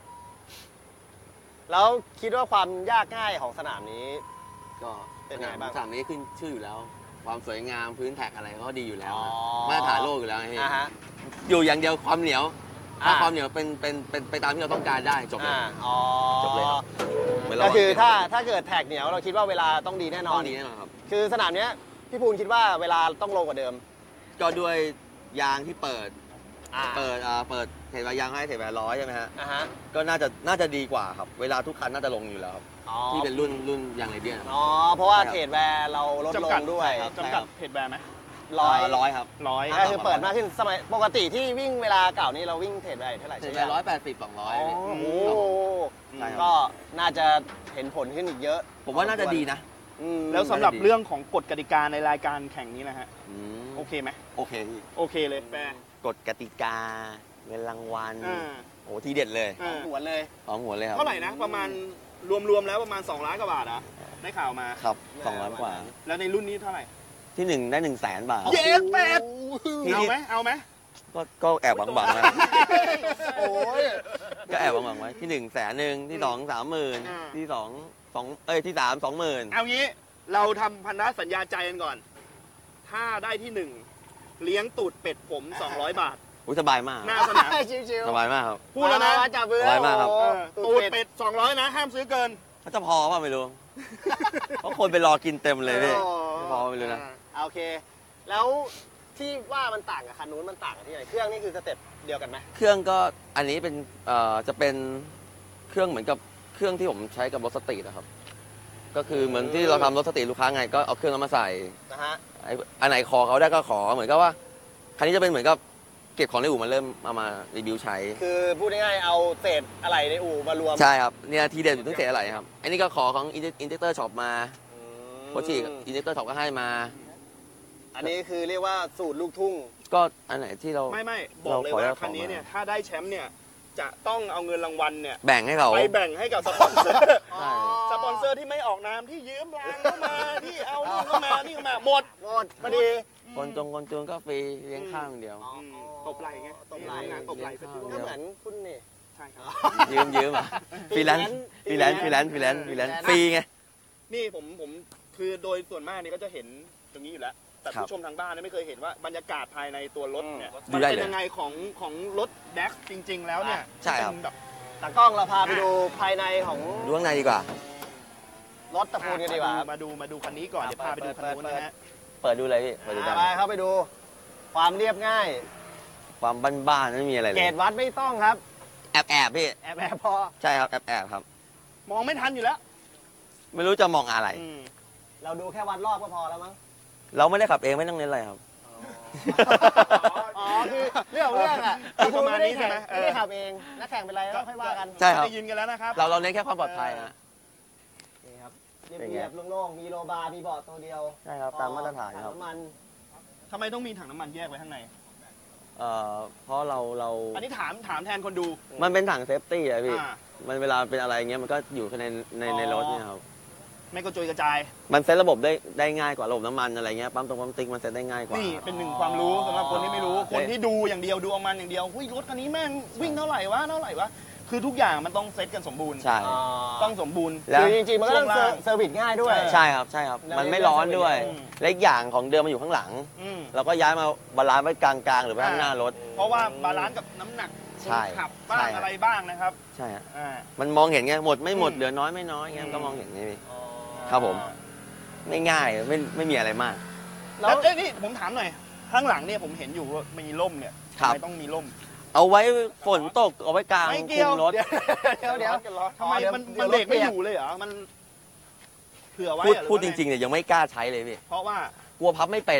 แล้วคิดว่าความยากง่ายของสนามนี้ก็เป็นไงบ้างสนามนี้ขึ้นชื่ออยู่แล้ว ความสวยงามพื้นแท็กอะไรเขาก็ดีอยู่แล้วอ๋อมาตรฐานโลกอยู่แล้วไงพี่อ่าฮะอยู่อย่างเดียวความเหนียวอ่าถ้าความเหนียวเป็นเป็นเป็นไปตามที่เราต้องการได้จบเลยอ่าอ๋อจบเลยครับ เหมืนเราก็คือถ้าถ้าเกิดแท็กเหนียวเราคิดว่าเวลาต้องดีแน่นต้ออน งดีแน่นอนครับคือสนามเนี้ยพี่ภูนคิดว่าเวลาต้องลงกว่าเดิมก็ด้วยยางที่เปิดอ่าเปิดอ่าเปิดเทรดยางให้เทรดแวร์ร้อยใช่ไหมฮะอ่าฮะก็น่าจะน่าจะดีกว่าครับ เวลาทุกคันน่าจะลงอยู่แล้วครับอ๋อที่เป็นรุ่นรุ่นยางเรเดียนครับอ๋อเพราะว่าใช่ครับเทรดแวร์เราลดลจำกัดงด้วยครับจำกัดเพจแบร์ไหมร้อยร้อยครับร้อยอ่าก็คือเปิดมากขึ้นสมัยปกติที่วิ่งเวลาเก่านี้เราวิ่งเทรดแวร์เท่าไหร่เทรใช่ดไหแวมร์ร้อยแปดสิบสองร้อยอ๋อโอ้โหใช่ครับก็น่าจะเห็นผลขึ้นอีกเยอะผมว่าน่าจะดีนะอืมแล้วสำหรับได้ดีเรื่องของกฎกติกาในรายการแข่งนี้นะฮะอืมโอเคไหมโอเคพี่โอเคเลยแฟร์กฎกติกาเงินรางวัลอ่าโอ้ทีเด็ดเลยอ่าหัวเลยสองหัวเลยครับเท่าไหร่นะประมาณรวมๆแล้วประมาณสองล้านกว่าบาทเหรอได้ข่าวมาครับสองล้านกว่าแล้วในรุ่นนี้เท่าไหร่ที่หนึ่งได้หนึ่งแสนบาทเย็ดแปดที่เอาไหมเอาไหมก็ก็แอบหวังหวังๆนะโอ้ยก็แอบหวังหวังๆไว้ที่หนึ่งแสนหนึ่งที่สองสามหมื่นอ่าที่สองสองเอ้ยที่สามสองหมื่นเอางี้เราทำพันธสัญญาใจกันก่อน ถ้าได้ที่หนึ่งเลี้ยงตูดเป็ดผมสองร้อยบาทอุ้ยสบายมากหน้าสนามชิวๆสบายมากครับพูดแล้วนะมาจับมือไวมากครับโอ้เอโหอตูดเป็ดสองร้อยนะ ห้ามซื้อเกินเขาจะพอป่ะไม่รู้ เพราะคนไปรอกินเต็มเลยพี่โอ้ไม่พอไม่รู้นะอ่าโอเค แล้วที่ว่ามันต่างกับคันนู้นมันต่างกันที่ไหนเครื่องนี่คือสเต็ปเดียวกันไหมเครื่องก็อันนี้เป็นเอ่อจะเป็นเครื่องเหมือนกับเครื่องที่ผมใช้กับรถสตรีทนะครับ ก็คือเหมือนที่เราทำรถสตรีทลูกค้าไงก็เอาเครื่องนั้นมาใส่นะฮะไอ้อันไหนขอเขาได้ก็ขอเหมือนกับว่าคันนี้จะเป็นเหมือนกับเก็บของในอู่มาเริ่มเอามารีวิวใช้คือพูดง่ายๆเอาเศษอะไรในอู่มารวมใช่ครับเนี่ยทีเด็ดอยู่ตั้งแต่อะไรครับอันนี้ก็ขอของอินเจคเตอร์ช็อปมาอืมโคชิอินเจคเตอร์ช็อปก็ให้มาอันนี้คือเรียกว่าสูตรลูกทุ่งก็อันไหนที่เราไม่ไม่บอกเลยเราขอว่าได้คันนี้ของมาเนี่ยถ้าได้แชมป์เนี่ยจะต้องเอาเงินรางวัลเนี่ยแบ่งให้เขาไปแบ่งให้กับสปอนเซอร์ใช่สปอนเซอร์ที่ไม่ออกนามที่ยืมรางเข้ามาที่เอานี่เข้ามานี่เข้ามาหมดหมดพอดีคนจงคนจูนก็ฟรีเลี้ยงข้าวอย่างเดียวอ๋ออืมตบไหล่ไงตบไหล่งานตบไหล่เฟสติวัลก็เหมือนคุณนี่ใช่ครับยืมยืมอ่ะฟรีแลนซ์ฟรีแลนซ์ฟรีแลนซ์ฟรีแลนซ์ฟรีแลนซ์ฟรีไงนี่ผมผมคือโดยส่วนมากเนี่ยก็จะเห็นตรงนี้อยู่แล้ว แต่ครับผู้ชมทางบ้านเนี่ยไม่เคยเห็นว่าบรรยากาศภายในตัวรถเนี่ยดูมันได้เป็นเลยยังไงของของรถแดกจริง ๆ แล้วเนี่ยใช่ครับเป็นแบบตากล้องเราพาไปดูภายในของดูข้างในดีกว่ารถตะปูนกันดีกว่าครับมาดูมาดูคันนี้ก่อนอ่ะเดี๋ยวพาไปดูเปิคันดนู้นเปิดนะฮะเปิดดูเลยพี่เปิดดูได้ไปเข้าไปดู ความเรียบง่ายความบ้านๆไม่มีอะไรเลเกยรดวัดไม่ต้องครับแอบแอบพี่แอบแอบพอใช่ครับแอบแอบครับมองไม่ทันอยู่แล้วไม่รู้จะมองอะไรอืมเราดูแค่วัดรอบก็พอแล้วมั้งเราไม่ได้ขับเองไม่ต้องเน้นอะไรครับอ๋อคือเรื่องของเรื่องอ่ะคือประมาณนี้ใช่ไหมไม่ได้ขับเองนักแข่งเป็นไรก็ค่อยว่ากันใช่ครับได้ยินกันแล้วนะครับเราเราเน้นแค่ความปลอดภัยนะนี่ครับเเป็นไงรียบๆโล่งๆมีโลบาร์มีเบาะตัวเดียวใช่ครับตามมาตรฐานครับน้ำมันทำไมต้องมีถังน้ำมันแยกไว้ข้างในเอ่อเพราะเราเราอันนี้ถามถามแทนคนดูมันเป็นถังเซฟตี้อะพี่อ่ามันเวลาเป็นอะไรเงี้ยมันก็อยู่ในในในอ๋อรถเนี่ยครับไม่กระจุยกระจายมันเซตระบบได้ได้ง่ายกว่าระบบน้ำมันอะไรเงี้ยปั๊มตรงปั๊มติ๊กมันเซตได้ง่ายกว่านี่เป็นหนึ่งความรู้สำหรับคนที่ไม่รู้ คนที่ดูอย่างเดียวดูเอามันอย่างเดียวหุ้ยรถคันนี้แม่งวิ่งเท่าไหร่วะเท่าไหร่วะคือทุกอย่างมันต้องเซตกันสมบูรณ์ใช่อ๋อต้องสมบูรณ์แล้วคือจริงๆมันก็ต้องช่วงล่างเซอร์วิสง่ายด้วยใช่ครับใช่ครับแล้วมันไม่ร้อนด้วยอืมและอีกอย่างของเดิมมันอยู่ข้างหลังอืมเราก็ย้ายมาบาลานซ์ไว้กลางๆ หรือไว้ข้างหน้ารถเพราะว่าบาลานซ์กับน้ำหนักคนใช่ขับบ้าใช่งครับอะไรบ้างนะครับใช่ฮะอ่ามันมองเห็นไงหมดไม่หมดอืมเหลือน้อยไม่น้อยเงี้ยมันก็มองเห็นไงพี่อ๋อครับผม ไม่ง่ายไม่ไม่มีอะไรมากแล้แล้ว วเอ้ยนี่ผมถามหน่อย ข้างหลังเนี่ยผมเห็นอยู่ว่ามีร่มเนี่ยครัทำบไมต้องมีร่มเอาไว้ฝนตกเอาไว้กลางไม่คุเกี่ยวมรถเดี๋ยวเดี๋ยวทำไมมันเดี๋มัยนวเบรกไม่เดี๋ยวอยู่เลยเหรอ มันเผื่อไว้พูดเหอพูดจหอว่าไริงๆเนี่ยยังไม่กล้าใช้เลยพี่เพราะว่ากลัวพับไม่เป็น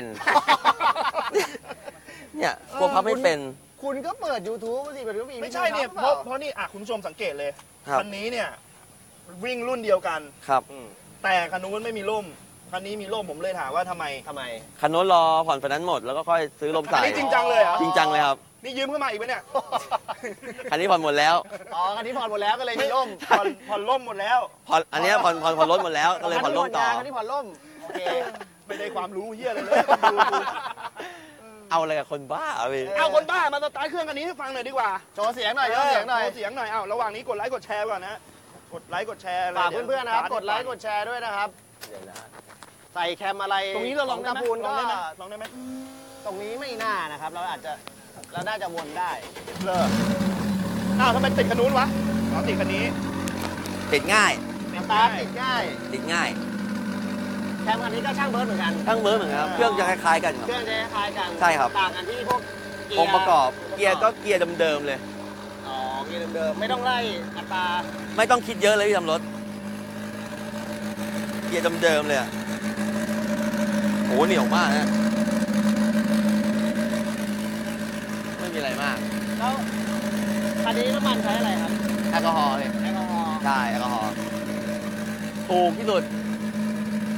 เนี่ยกลัวพับไม่เป็นคุณก็เปิด YouTube สิมันก็มีไม่ใช่เนี่ยวิเพธีราะทำเพราะนี่อ่ะคุณผู้ชมสังเกตเลยครับคันนี้เนี่ยวิ่งรุ่นเดียวกันครับแต่คันนู้นไม่มีร่มคันนี้มีร่มผมเลยถามว่าทำไมทำไมคันโน้นรอผ่อนไฟแนนซ์หมดแล้วก็ค่อยซื้อลมอัใส่นนี้จริงจังเลยเหรอจริงจังเลยครับนี่ยืมเข้ามาอีกไหมเนี่ยคันนี้ผ่อนหมดแล้วอ๋อคันนี้ผ่อนหมดแล้วก็เลยมีร่มผ่อนผ่อนร่มหมดแล้วผ่อนอันเนี้ยผ่อนผ่อนผ่อนรถหมดแล้วก็เลยผ่อนร่มต่อคันนี้ผ่อนร่มโอเคไม่ได้ความรู้เฮียอะไรเลยดูดูเอาอะไรกับคนบ้าพี่เอาคนบ้ามาสตาร์ทเครื่องอันนี้ให้ฟังหน่อยดีกว่าโชว์เสียงหน่อยโชว์เสียงหน่อยโชว์เสียงหน่อยเอาระหว่างนี้กดไลค์กดแชร์ก่อนนะกดไลค์กดแชร์ฝากเพื่อนๆนะครับกดไลค์กดแชร์ด้วยนะครับเดี๋ยวนะใส่แคมอะไรตรงนี้เราลองได้ตะไหมปูนลก็องได้ไหมลองได้ไหมตรงนี้ไม่น่านะครับ เราอาจจะเราน่าจะวนได้เลิกอ้าวทำไมติดคันนู้นวะอ๋อติดคันนี้ติดง่ายสตาร์ทติดง่ายติดง่ายแคมคันนี้ก็ช่างเบิร์ดเหมือนกันทั้งเบอร์เหมือนกันครับเครื่องจะคล้ายๆกันครับเครื่องจะคล้ายๆกันใช่ครับต่างกันที่พวกเกียองค์ประกอบเกียร์ก็เกียร์เดิมๆเลยอ๋อเกียร์เดิมๆไม่ต้องไล่อัตราไม่ต้องคิดเยอะเลยพี่ทำรถ เกียร์เดิมๆเลยอะโหเหนียวมากนะไม่มีอะไรมากแล้วคันนี้น้ำมันใช้อะไรครับแอลกอฮอล์เลยแอลกอฮอล์ใช่แอลกอฮอล์ถูกที่สุดถู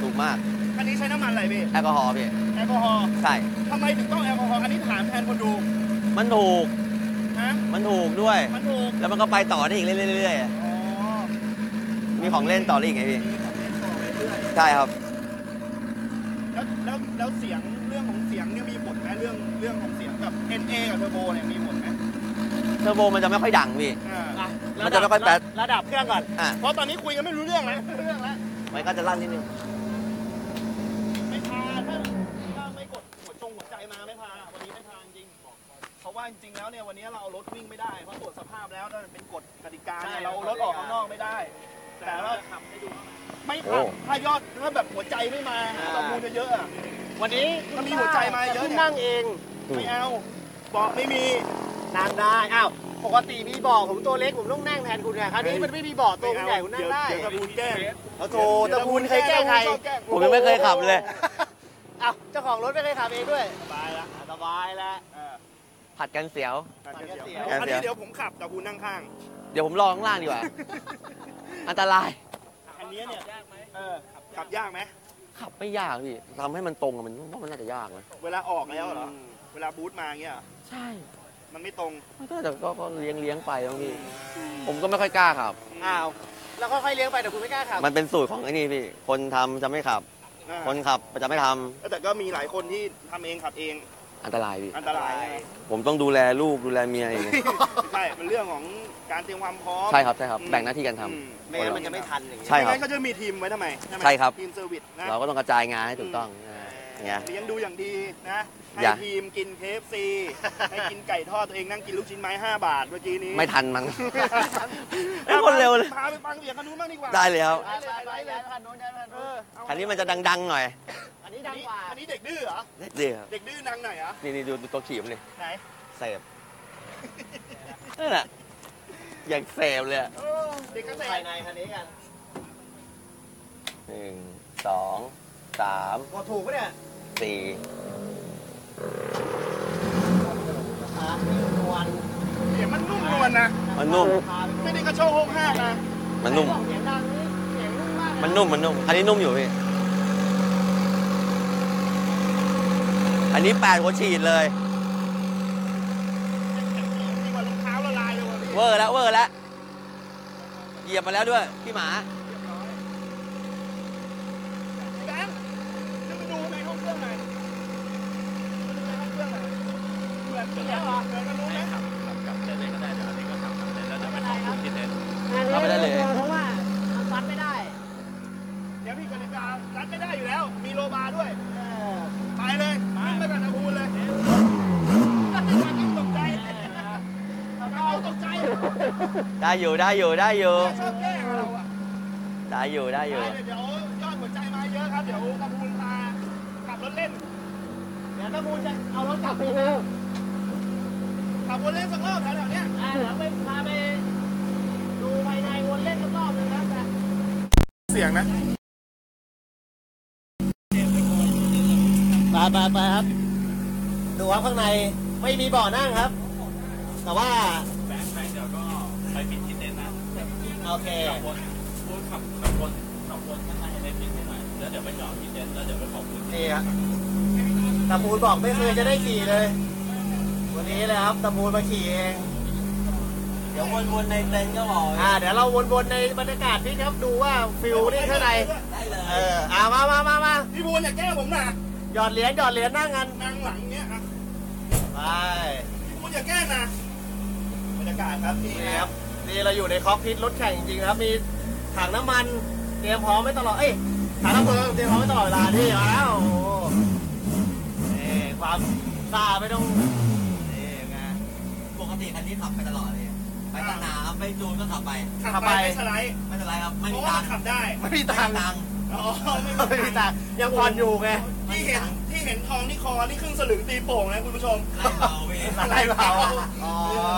ถูกมากคันนี้ใช้น้ำมันอะไรพี่แอลกอฮอล์พี่แอลกอฮอล์ใช่ทำไมถึงต้องแอลกอฮอล์อันนี้ถามแทนคนดูมันถูกฮะมันถูกด้วยมันถูกแล้วมันก็ไปต่อได้อีกเรื่อยๆอะอ๋อมีของเล่นต่อได้อีกไงพี่มีของเล่นต่อไปเรื่อยใช่ครับแล้วแล้วแล้วเสียงเรื่องของเสียงเนี่ยมีผลไหมเรื่องเรื่องของเสียงกับ เอ็น เอ กับเทอร์โบเนี่ยมีผลไหมเทอร์โบมันจะไม่ค่อยดังพี่อ่าอ่ะมันจะไม่ค่อยแป๊ดระดับเครื่องก่อนอ่ะเพราะตอนนี้คุยกันไม่รู้เรื่องแล้วเรื่องแล้วมันก็จะลั่นนิดนึงไม่พาถ้าถ้าไม่กดหัวจงหัวใจมาไม่พาวันนี้ไม่พาจริงเพราะว่าจริงๆแล้วเนี่ยวันนี้เราเอารถวิ่งไม่ได้เพราะตรวจสภาพแล้วนั่นเป็นกฎกติกาเนี่ยเราเอารถออกข้างนอกไม่ได้ แต่ว่าทำให้ดูไม่ผ่านถ้ายอดถ้าแบบหัวใจไม่มาประมูลเยอะๆอ่ะวันนี้ถ้ามีหัวใจมาเยอะคุณเนี่ยนั่งเองไม่เอาเบาะไม่มีนั่งได้อ้าวปกติมีเบาะผมตัวเล็กผมต้องนั่งแทนคุณไงคราวนี้มันไม่มีเบาะตัวคุณใหญ่คุณนั่งได้เดี๋ยวตะพูนแกล้งเอาโถตระกูลเคยแกล้งใครผมยังไม่เคยขับเลยอ้าวเจ้าของรถไม่เคยขับเองด้วยสบายละสบายแล้วอ่าผัดกันเสียวอันเสีนี้ยวอันนี้เดี๋ยวผมขับตะพูนนั่งข้างเดี๋ยวผมรอข้างล่างดีกว่า อันตรายอันนี้เนี่ยเออขับยากไหมขับไม่ยากพี่ทำให้มันตรงอะมันว่ามันน่าจะยากนะเวลาออกแล้วเหรอเวลาบูทมาเงี้ยเหรอใช่มันไม่ตรงมันก็จะก็ก็เลี้ยงเลี้ยงไปบางทีผมก็ไม่ค่อยกล้าขับอ้าวแล้วค่อยๆเลี้ยงไปแต่คุณไม่กล้าขับมันเป็นสูตรของไอ้นี่พี่ คนทำจะไม่ขับอ่าคนขับจะไม่ทำแต่ก็มีหลายคนที่ทำเองขับเองอันตรายพี่อันตรายใช่ไหมผมต้องดูแลลูกดูแลเมียอีกใช่มันเรื่องของการเตรียมความพร้อมใช่ครับใช่ครับ แบ่งหน้าที่กันทำอืมไม่งั้นมันจะไม่ทันอย่างเงี้ยใช่ครับไม่งั้นเขาจะมีทีมไว้ทำไมไหมใช่ครับทีมเซอร์วิสนะเราก็ต้องกระจายงานให้ถูกต้องเนี่ยเลี้ยงดูอย่างดีนะให้อย่าทีมกินเคฟซีให้กินไก่ทอดตัวเองนั่งกินลูกชิ้นไม้ห้าบาทเมื่อกี้นี้ไม่ทันมัน ไอ้คนเร็วเลยพาไปฟังเสียงคันนู้นบ้างดีกว่าได้เลยครับไปไปไปไปคันนู้นคันเอนู้นอเอาคันนี้มันจะดังๆหน่อยอันนี้อัดันงนี้กว่าอันนี้เด็กดื้อเหรอเดี๋ยวเด็กดื้อดังหน่อยเหรอนี่นี่ดูดูตัวขีมเลยไหนเสพนั่นแหละอย่างเสพเลยอะเออเด็กเกษภายตรในคันนี้กันหนึ่งสองสามกดถูกปะเนี่ยสี่อ่ะนิ่มนวลเสียงมันนุ่มนวลนะมันนุ่มไม่ได้กระโชกโฮกห้ากนะมันนุ่มเสียงดังนี่เสียงนุ่มมากะมันนุ่มมันนุ่มอันนี้นุ่มอยู่พี่อันนี้แปดหัวฉีดเลยดีกว่ารองเท้าละลายเลยว่ะพี่เวอร์แล้วเวอร์แล้วเหยียบมาแล้วด้วยพี่หมาแบงค์ขึ้นไปดูในห้องเครื่องหน่อยขึ้นไปดูในห้องเครื่องหน่อยเหมือนกันแล้วเหรอเหมือนกันรู้ไหมขับขับเล่นเลยก็ได้เดี๋ยวอันนี้ก็ขับขับเล่นแล้วเดี๋ยวไปขอบคุณที่เต็นท์เอาไปได้เลยเพราะว่ามันวัดไม่ได้เดี๋ยวพี่กติการัดไม่ได้อยู่แล้ว มีโลบาร์ด้วยเออไปเลยวิ่งไปแบบตะพูนเลยตกใจเราตกใจได้อยู่ได้อยู่ได้อยู่ชอบแกล้งเราอะได้อยู่ได้อยู่ไปเลยเดี๋ยวยอดหัวใจมาเยอะครับ เดี๋ยวตะพูนพาขับรถเล่นเดี๋ยวตะมูลจะเอารถกลับไปเลยขับวนเล่นสักรอบแถวๆเนี้ยอ่าเดี๋ยวไปพาไปดูภายในวนเล่นรอบๆนึงนะแต่เสียงนะไปไปไปครับ ดูครับข้างในไม่มีเบาะนั่งครับ แต่ว่าแบงค์แบงค์เดี๋ยวก็ไปปิดที่เต็นท์นะโอเคขับวนพูดขับขับวนขับวนข้างในให้ได้ปิดให้หน่อยแล้วเดี๋ยวไปจอดที่เต็นท์แล้วเดี๋ยวไปขอบคุณนี่ครับตะมูลบอกไม่เคยจะได้ขี่เลย วันนี้เลยครับตะมูลมาขี่เองเดี๋ยววนๆในเต็นท์ก็บอกอ่าเดี๋ยวเราวนๆในบรรยากาศพี่ครับดูว่าฟิลนี่ข้างในได้เลยเอออ่ามามามามาพี่บูนอย่าแกล้งผมนะหยอดเหรียญหยอดเหรียญนั่งกันนั่งหลังเนี้ยอะไปพี่บูนอย่าแกล้งนะบรรยากาศครับนี่นี่คครัรับบนี่เราอยู่ในคอกพิทรถแข่งจริงๆครับ มีถังน้ำมันเตรียมพร้อมไว้ตลอด เอ้ยถังน้ำเพลิงเตรียมพร้อมไว้ตลอดเวลาที่มาแล้วโอ้โหนี่ความซ่าไม่ต้องนี่ไงปกติคันนี้ขับไปตลอดเลยไปสนามไปจูนก็ขับไปขับไปไม่สไลด์ไม่เป็นไรครับไม่เพมีราะว่าตังค์ขับได้ไม่มีตังค์ตังค์อ๋อไม่มีตังค์ยังผ่อนอยู่ไงที่เห็นที่เห็นทองที่คอนี่ครึ่งสลึงตีโป่งนะคุณผู้ชมไล่เบาเว้ยอะไรเปล่าอ๋อ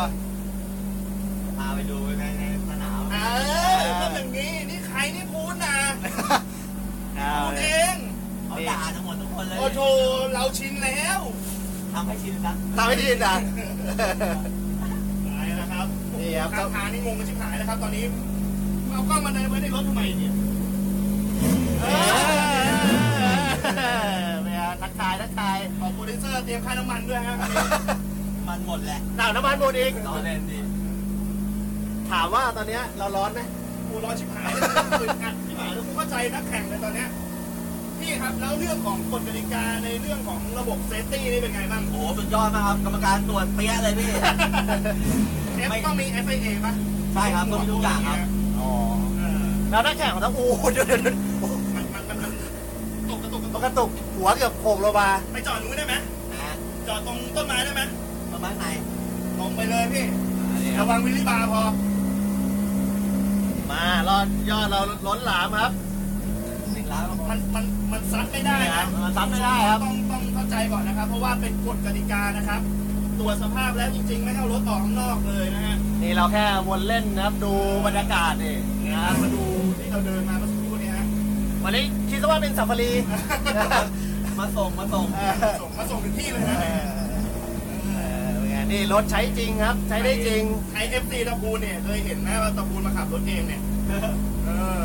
พาไปดูในในสนามเออก็อย่างนี้นี่ใครนี่พูดนะพูดเองเขาด่าทั้งหมดทุกคนเลยโอ้โหเราชินแล้วทำให้ชินซะทำไม่ดีนะตายนะครับนี่ครับทางทางนี่งงกันชิบหายนะครับ ตอนนี้เอากล้องมาในไว้ในรถทำไมเนี่ยเออค่าน้ำมันด้วยฮะมันหมดแหละหนาวน้ำมันหมดอีกตอนเล่นดิถามว่าตอนเนี้ยเราร้อนไหมกูร้อนชิบหายเลยอัดชิบหายแล้วกูเข้าใจนักแข่งเลยตอนเนี้ยพี่ครับแล้วเรื่องของกฎกติกาในเรื่องของระบบเซฟตี้นี่เป็นไงบ้างโอ้สุดยอดมากครับกรรมการตรวจเปี้ยเลยพี่เอฟต้องมี เอฟ ไอ เอ ป่ะใช่ครับต้องมีทุกอย่างครับอ๋อเออแล้วนักแข่งของทั้งอูเดี๋ยวเดี๋ยวเดี๋ยวมันมันมันมันตกกระตุกกระปตุกกตุกหัวเกือบโขกลงมาไปจอดนู้นได้ไหมนะจอดตรงต้นไม้ได้ไหมประมาณไหนตรงไปเลยพี่อันนี้ครัระบวังวิลลี่บาร์พอมารอดยอดเราล้นหลามครับสิงล้านมันมันมันซัดไม่ได้นะมันซัดไม่ได้ครับต้องต้องเข้าใจก่อนนะครับ เพราะว่าเป็นกฎกติกานะครับตรวจสภาพแล้วจริงๆ ไม่ให้เอารถออกข้างนอกเลยนะฮะนี่เราแค่วนเล่นนะครับ ดูบรรยากาศนี่นี่นะฮะมาดูที่เราเดินมาเมื่อสักครู่นี้ฮะวันนี้คิดซะว่าเป็นซาฟารีมาส่งมาส่งเออส่งมาส่งถึงที่เลยนะเออเออเป็นไงนี่รถใช้จริงครับ ใช้ได้จริงไอเอฟซีตะปูเนี่ยเคยเห็นไหมว่าตะปูมาขับรถเองเนี่ยเออง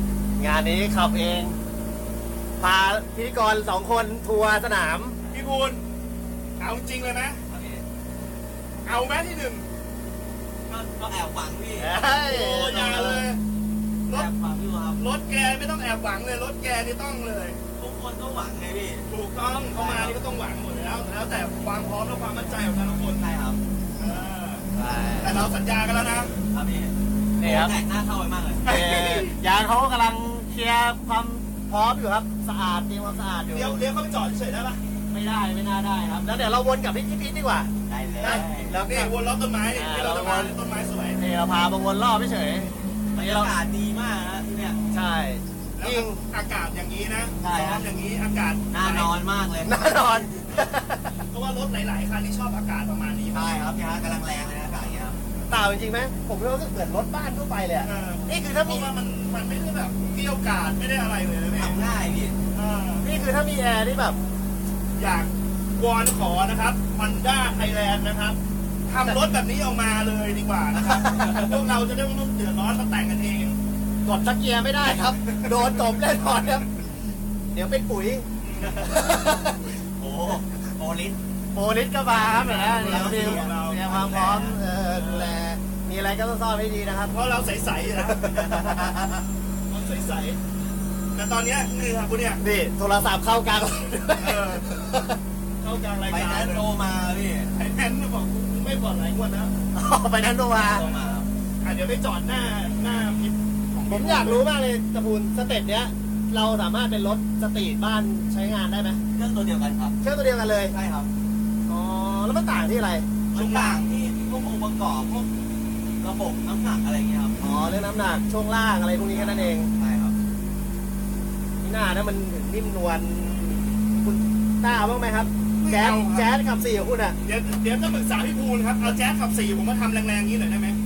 านนี้ขับเอง พาพิธีกรสองคนทัวร์สนามพี่พูนเอาจริงเลยไหมเอาไหมที่หนึ่งก็แอบหวังพี่เฮ้ยโอ้อยาเลยรแอถบหวังอยู่ครับรถแกไม่ต้องแอบหวังเลยรถแกนี่ต้องเลยทุกคนก็หวังไงพี่ถูกต้องเข้ามานี่ก็ต้องหวังหมดแล้วแล้วแต่ความพร้อมและความมั่นใจของแต่ละคนใช่ครับเออแต่เราสัญญากันแล้วนะครับพี่นี่ครับแตกหน้าเข้าไปมากเลยเอ่อยางเขากำลังเคลียร์ความพร้อมอยู่ครับ สะอาดมีความสะอาดอยู่เลี้ยวเลี้ยวเข้าไปจอดเฉยได้ปะไม่ได้ไม่น่าได้ครับ แล้วเดี๋ยวเราวนกลับที่ที่พีทดีกว่าได้เลยได้แล้วนี่วนรอบต้นไม้นี่อ่าที่เราจะมาต้นไม้สวยนี่เราพามาวนรอบเฉยบรรยากาศดีมากนะที่เนี่ยใช่แล้วจริงอากาศอย่างนี้นะใช่ซ้อครัมบอย่างนี้อากาศน่านอนมากเลยน่านอนเพราะว่ารถหลายๆคันที่ชอบอากาศประมาณนี้ใช่ครับพี่ฮะกำลังแรงเลยนะอากาศอย่างเงี้ยครับเปล่าจริงๆไหมผมรู้สึกเหมือนรถบ้านทั่วไปเลยอะเออนี่คือถ้าเพมีราะว่ามันมันไม่ได้แบบเกี่ยวกาดไม่ได้อะไรเลยนะแม่ทำง่ายพี่เออนี่คือถ้ามีแอร์ที่แบบอยากวอนขอนะครับ Honda Thailand นะครับทำรถแบบนี้ออกมาเลยดีกว่านะครับ พวกเราจะได้ไม่ต้องเดือดร้อนมาแต่งกันเองกดสกเกียร์ไม่ได้ครับ โดนตบแน่นอนครับ เดี๋ยวเป็นปุ๋ยโอ้โหโอลิสโปรลิสก็มาครับเห็นไหมเดี๋ยวดิวเราเตรียมความพร้อมเออดูแลมีอะไรก็ต้องซ่อนให้ดีนะครับเพราะเราใสๆอยู่นะเราใสๆแต่ตอนเนี้ยนี่ครับคุณเนี่ยนี่โทรศัพท์เข้ากลางเออ เข้ากลางรายไปการนั้นเลยโทรมาพี่ไอ้แพนบอกไม่ปลอดหลายงวดนะไปนั้นโทรมาโทรมาครับอ่ะเดี๋ยวไปจอดหน้าหน้าพิษของผมอยากรู้มากเลยตะพูนสเต็ปเนี้ย เราสามารถเป็นรถสตรีทบ้านใช้งานได้ไหมเครื่องตัวเดียวกันครับเครื่องตัวเดียวกันเลยใช่ครับอ๋อ แล้วมันต่างที่อะไรมันต่างที่พวกองค์ประกอบพวกระบบน้ำหนักอะไรอย่างเงี้ยครับอ๋อ เรื่องน้ำหนักช่วงล่างอะไรพวกนี้แค่นั้นเองใช่ครับนี่หน้านะมันถึงนิ่มนวลคุณต้าเอาบ้างไหมครับ แจ๊สแจ๊สขับสี่ของคุณอ่ะเดี๋ยวเดี๋ยวจะปรึกษาพี่ภูลครับ เอาแจ๊สขับสี่ผมมาทำแรงๆอย่างนี้หน่อยได้ไหม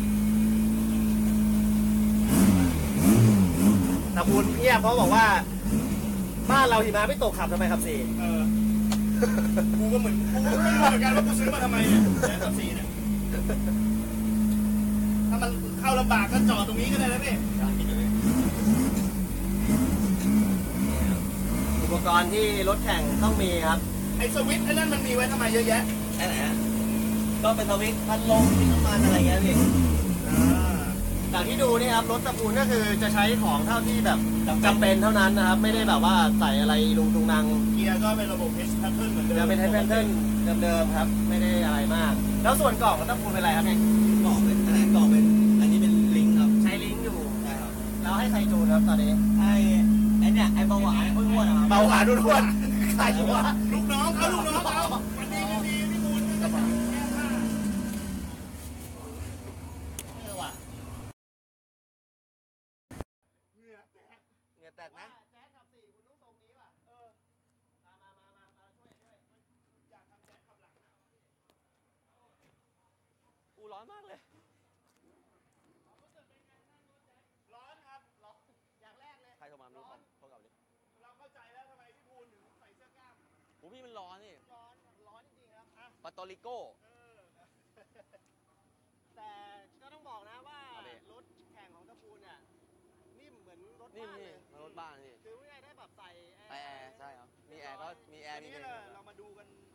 แต่คุณเงียบเพราะบอกว่า บ้านเราหิมะไม่ตกขับทำไมขับสี่เออ กูก็เหมือนกูก็ไม่รู้เหมือนกันว่ากูซื้อมาทำไมเนี่ยแจ๊สขับสี่เนี่ย ถ้ามันเข้าลำบากก็จอดตรงนี้ก็ได้แล้วพี่อุปกรณ์ที่รถแข่งต้องมีครับไอ้สวิตช์ไอ้นั่นมันมีไว้ทำไมเยอะแยะแค่ไหนฮะก็เป็นสวิตช์พัดลมมีน้ำมันอะไรเงี้ยพี่อ่าจากที่ดูนี่ครับรถตระกูลก็คือจะใช้ของเท่าที่แบบจำเป็นเท่านั้นนะครับ ไม่ได้แบบว่าใส่อะไรลุงตุงนังเกียร์ก็เป็นระบบ H pattern เหมือนเดิมจะเป็นไทแพนเทิลเดิมๆครับ ไม่ได้อะไรมาก แล้วส่วนกล่องของตระกูลเป็นอะไรครับเนี่ยกล่องเป็นขนาดกล่องเป็นอันนี้เป็นลิงก์ครับใช้ลิงก์อยู่ใช่ครับแล้วให้ใครจูนครับตอนนี้ไอ้ไอ้เนี่ยไอ้เบาหวานอ้วนๆนะครับเบาหวานด้วนๆใครวะลูกน้องเขาลูกน้องเขาวันนี้พี่พีพี่มูลก็จะแก้ผ้าเออว่ะเหงื่อแตกเหงื่อแตกไหมแจ๊สขับสี่คุณต้องทรงนี้ว่ะเออมามามามามาช่วยช่วยอยากทำแจ๊สขับหลังนะอูร้อนมากเลยร้อนครับร้อนอย่างแรกเลยใครโทรมาไม่รู้โทรกลับดิเราเข้าใจแล้วทำไมพี่ภูลถึงใส่เสื้อกล้ามโอ้พี่มันร้อนนี่ร้อนร้อนจริงๆครับอ่ะปาโตริโก้เออแต่ก็ต้องบอกนะว่าครับพี่รถแข่งของตระกูลเนี่ยนิ่มเหมือนรถนี่บ้านนี่เลยมันรถบ้านนี่คือไม่ได้ได้แบบใส่แอแอร์ร์ใช่ครับ มีแอร์ก็มีแอร์อันมีนี้เกเรางเรามาดูกันเขา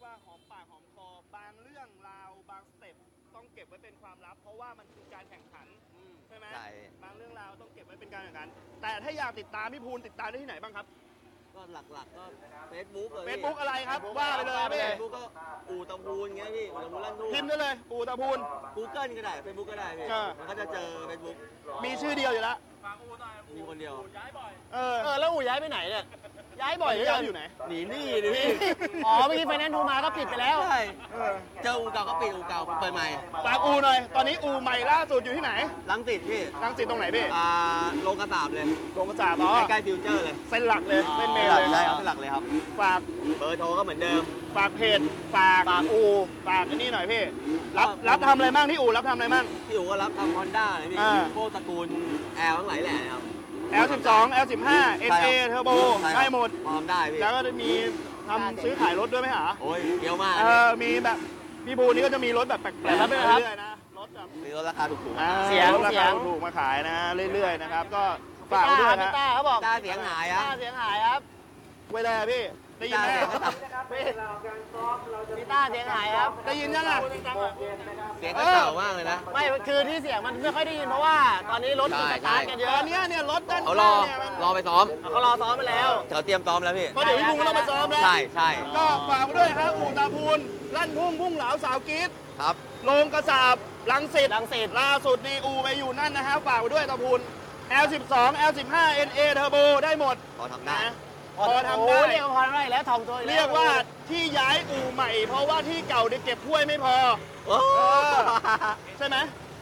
กว่าหอมปากหอมคอบางเรื่องราวบางสเต็ปต้องเก็บไว้เป็นความลับ เพราะว่ามันคือการแข่งขันใช่ไหมใช่บางเรื่องราวต้องเก็บไว้เป็นการแข่งขันแต่ถ้าอยากติดตามพี่ภูลติดตามได้ที่ไหนบ้างครับก็หลักๆก็เฟซบุ๊กเลยเฟซบุ๊กอะไรครับว่าไปเลยเฟพี่ซบุ๊กก็อู่ตะพูนเงี้ยพี่อู่ตะพูนลั่นทุ่งพิมพ์ได้เลยปูตะพูนกูเกิลก็ได้เฟซบุ๊กก็ได้พี่เออมันก็จะเจอเฟซบุ๊กมีชื่อเดียวอยู่แล้วฝากอูหน่อยมีคนเดียวย้ายบ่อยเออเออแล้วอู่ย้ายไปไหนเนี่ยย้ายบ่อยเหลือเดียวเกินอยู่ไหนหนีหนี้ดิพี่อ๋อเมื่อกี้ไฟแนนซ์โทรมาก็ปิดไปแล้วใช่เออเจออู่เก่าก็ปิดอู่เก่าเปิดใหม่ฝากอูหน่อยตอนนี้อูใหม่ล่าสุดอยู่ที่ไหนลังติดพี่รังสิตตรงไหนพี่อ่าลงกระสาบเลยโรงกระจาบอ๋อใกล้ๆฟิวเจอร์เลยเส้นหลักเลยเส้นเมนหลัเลกยใช่ครับเป็นหลักเลยครับฝากเบอร์โทรก็เหมือนเดิมฝากเพจฝากฝากอูฝากอันนี้หน่อยพี่รับรับทำอะไรบ้างที่อูรับทำอะไรบ้างพี่อู๋ก็รับทำฮอนด้าเลยพี่อ่าพวกตระกูลแอลทั้งหลายแหล่นะครับแอล สิบสอง แอล สิบห้า เอ็น เอ เทอร์โบใช่ครับได้หมดพร้อมได้พี่แล้วก็จะมีทำซื้อขายรถด้วยไหมหาโอ้ยเยอะมากเออมีแบบพี่ภูนี่ก็จะมีรถแบบแปลกๆครับเรื่อยๆนะรถแบบมีรถราคาถูกๆอ่าเสียงรถราเสียคาง ถูกมาขายนะเรื่อยๆนะครับก็ฝากไว้ด้วยพี่นะต้าเขาบอกต้าเสียงหายอะต้าเสียงหายครับเวลาพี่ได้ยินไหมเสียงก็ตับพี่ต้าเสียงหายครับได้ยินยังอ่ะเสียงก็เก่ามากเลยนะไม่คือที่เสียงมันไม่ค่อยได้ยินเพราะว่าตอนนี้รถมันสตาร์ทกันเยตอะอนเนี้ยเนี่ยรถด้านเขาหรน้าอเนี่ยมันรอไปซ้อมเขารอซ้อมไปแล้วเขาเตรียมซ้อมแล้วพี่เพราะเดี๋ยวพี่ภูก็ต้องมาซ้อมแล้วใช่ใช่ก็ฝากไว้ด้วยครับอู่ตาพูนลั่นพุ่งพุ่งเหลาสาวกรีดครับโรงกระสาบลังสิตรังสิตล่าสุดนี่อูไปอยู่นั่นนะฮะฝากไว้ด้วยตาพูน แอล สิบสอง แอล สิบห้า เอ็น เอ เทอร์โบได้หมดพอทำได้นะพอทำโอ้ได้เรียกว่าพอทำได้แล้วถ่อมตัวอีกแล้วเรียกว่าที่ย้ายอู่ใหม่ เพราะว่าที่เก่าเนี่ยเก็บถ้วยไม่พอโอ้เออ ใช่ไหม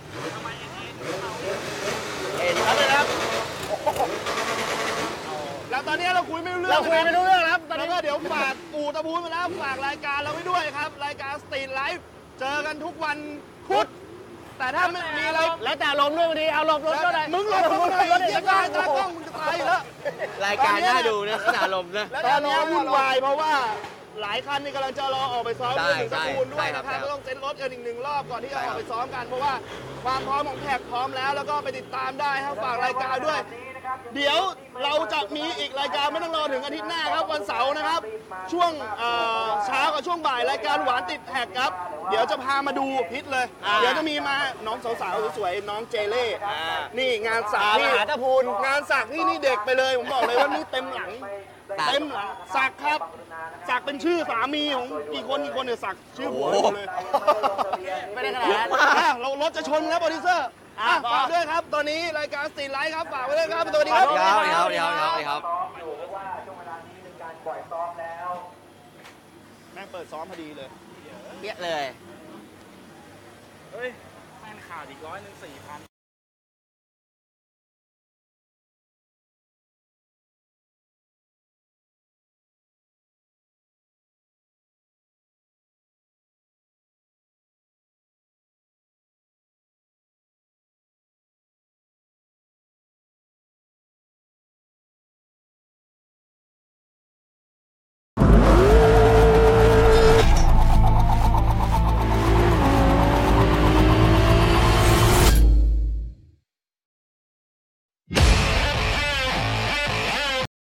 เอ็นครับเลยครับ แล้วตอนนี้เราคุยไม่รู้เรื่องเราคุยไม่รู้เรื่องแล้วครับตอนแล้นี้วก็เดี๋ยวฝากอู่ตะพูนมาแล้วฝากรายการเราไว้ด้วยครับ รายการสตรีทไลฟ์เจอกันทุกวันพุธแต่ถ้าไม่มีอะไรแล้วแต่ลมณ์ด้วยบางทีเอาลมณ์รถก็ได้มึงหลบมึงหน่อยรถไอ้เด็เหี้กยก็ตายตากล้องมึงจะตายอยู่แล้วรายการน่าดูนะขนาดลมนะตอนนี้วุ่นวายเพราะว่าหลายคันนี่กำลังจะรอออกไปซ้อมใช่ด้วยถึงตะพูนด้วใช่ยครับนะครับใช่ครับก็ต้องเซ็นรถกันอีกหนึ่งรอบก่อนที่จะใช่อครัอบ กไปซ้อมกันเพราะว่าความพร้อมของแท็กพร้อมแล้ว แล้วก็ไปติดตามได้ครับฝากรายการด้วย เดี๋ยวเราจะมีอีกรายการไม่ต้องรอถึงอาทิตย์หน้าครับวันเสาร์นะครับ ช่วงเอ่อเช้ากับช่วงบ่ายรายการหวานติดแท็กครับ เดี๋ยวจะพามาดูพิษเลยอ่าเดี๋ยวจะมีมาน้องสาวๆสวยๆน้องเจเล่อ่านี่งานสักตามที่หาตะพูนงานสักที่นี่เด็กไปเลยผมบอกเลยว่านี่เต็มหลังสักเต็มหลังสักครับ สักเป็นชื่อสามีของกี่คนกี่คนเนี่ยสักชื่อผัวหมดเลยไม่ได้ขนาดนั้นอ่ะเรารถจะชนแล้วโปรดิวเซอร์อ่ะอ่ะฝากด้วยครับ ตอนนี้รายการสตรีทไลฟ์ครับฝากไว้ด้วยครับสวัสดีครับเดี๋ยวเดี๋ยวเดี๋ยวเดี๋ยวเดี๋ยวครับแม่งเปิดซ้อมพอดีเลยเปี้ยเลยเฮ้ยแม่งขาดอีกร้อยหนึ่งสี่พัน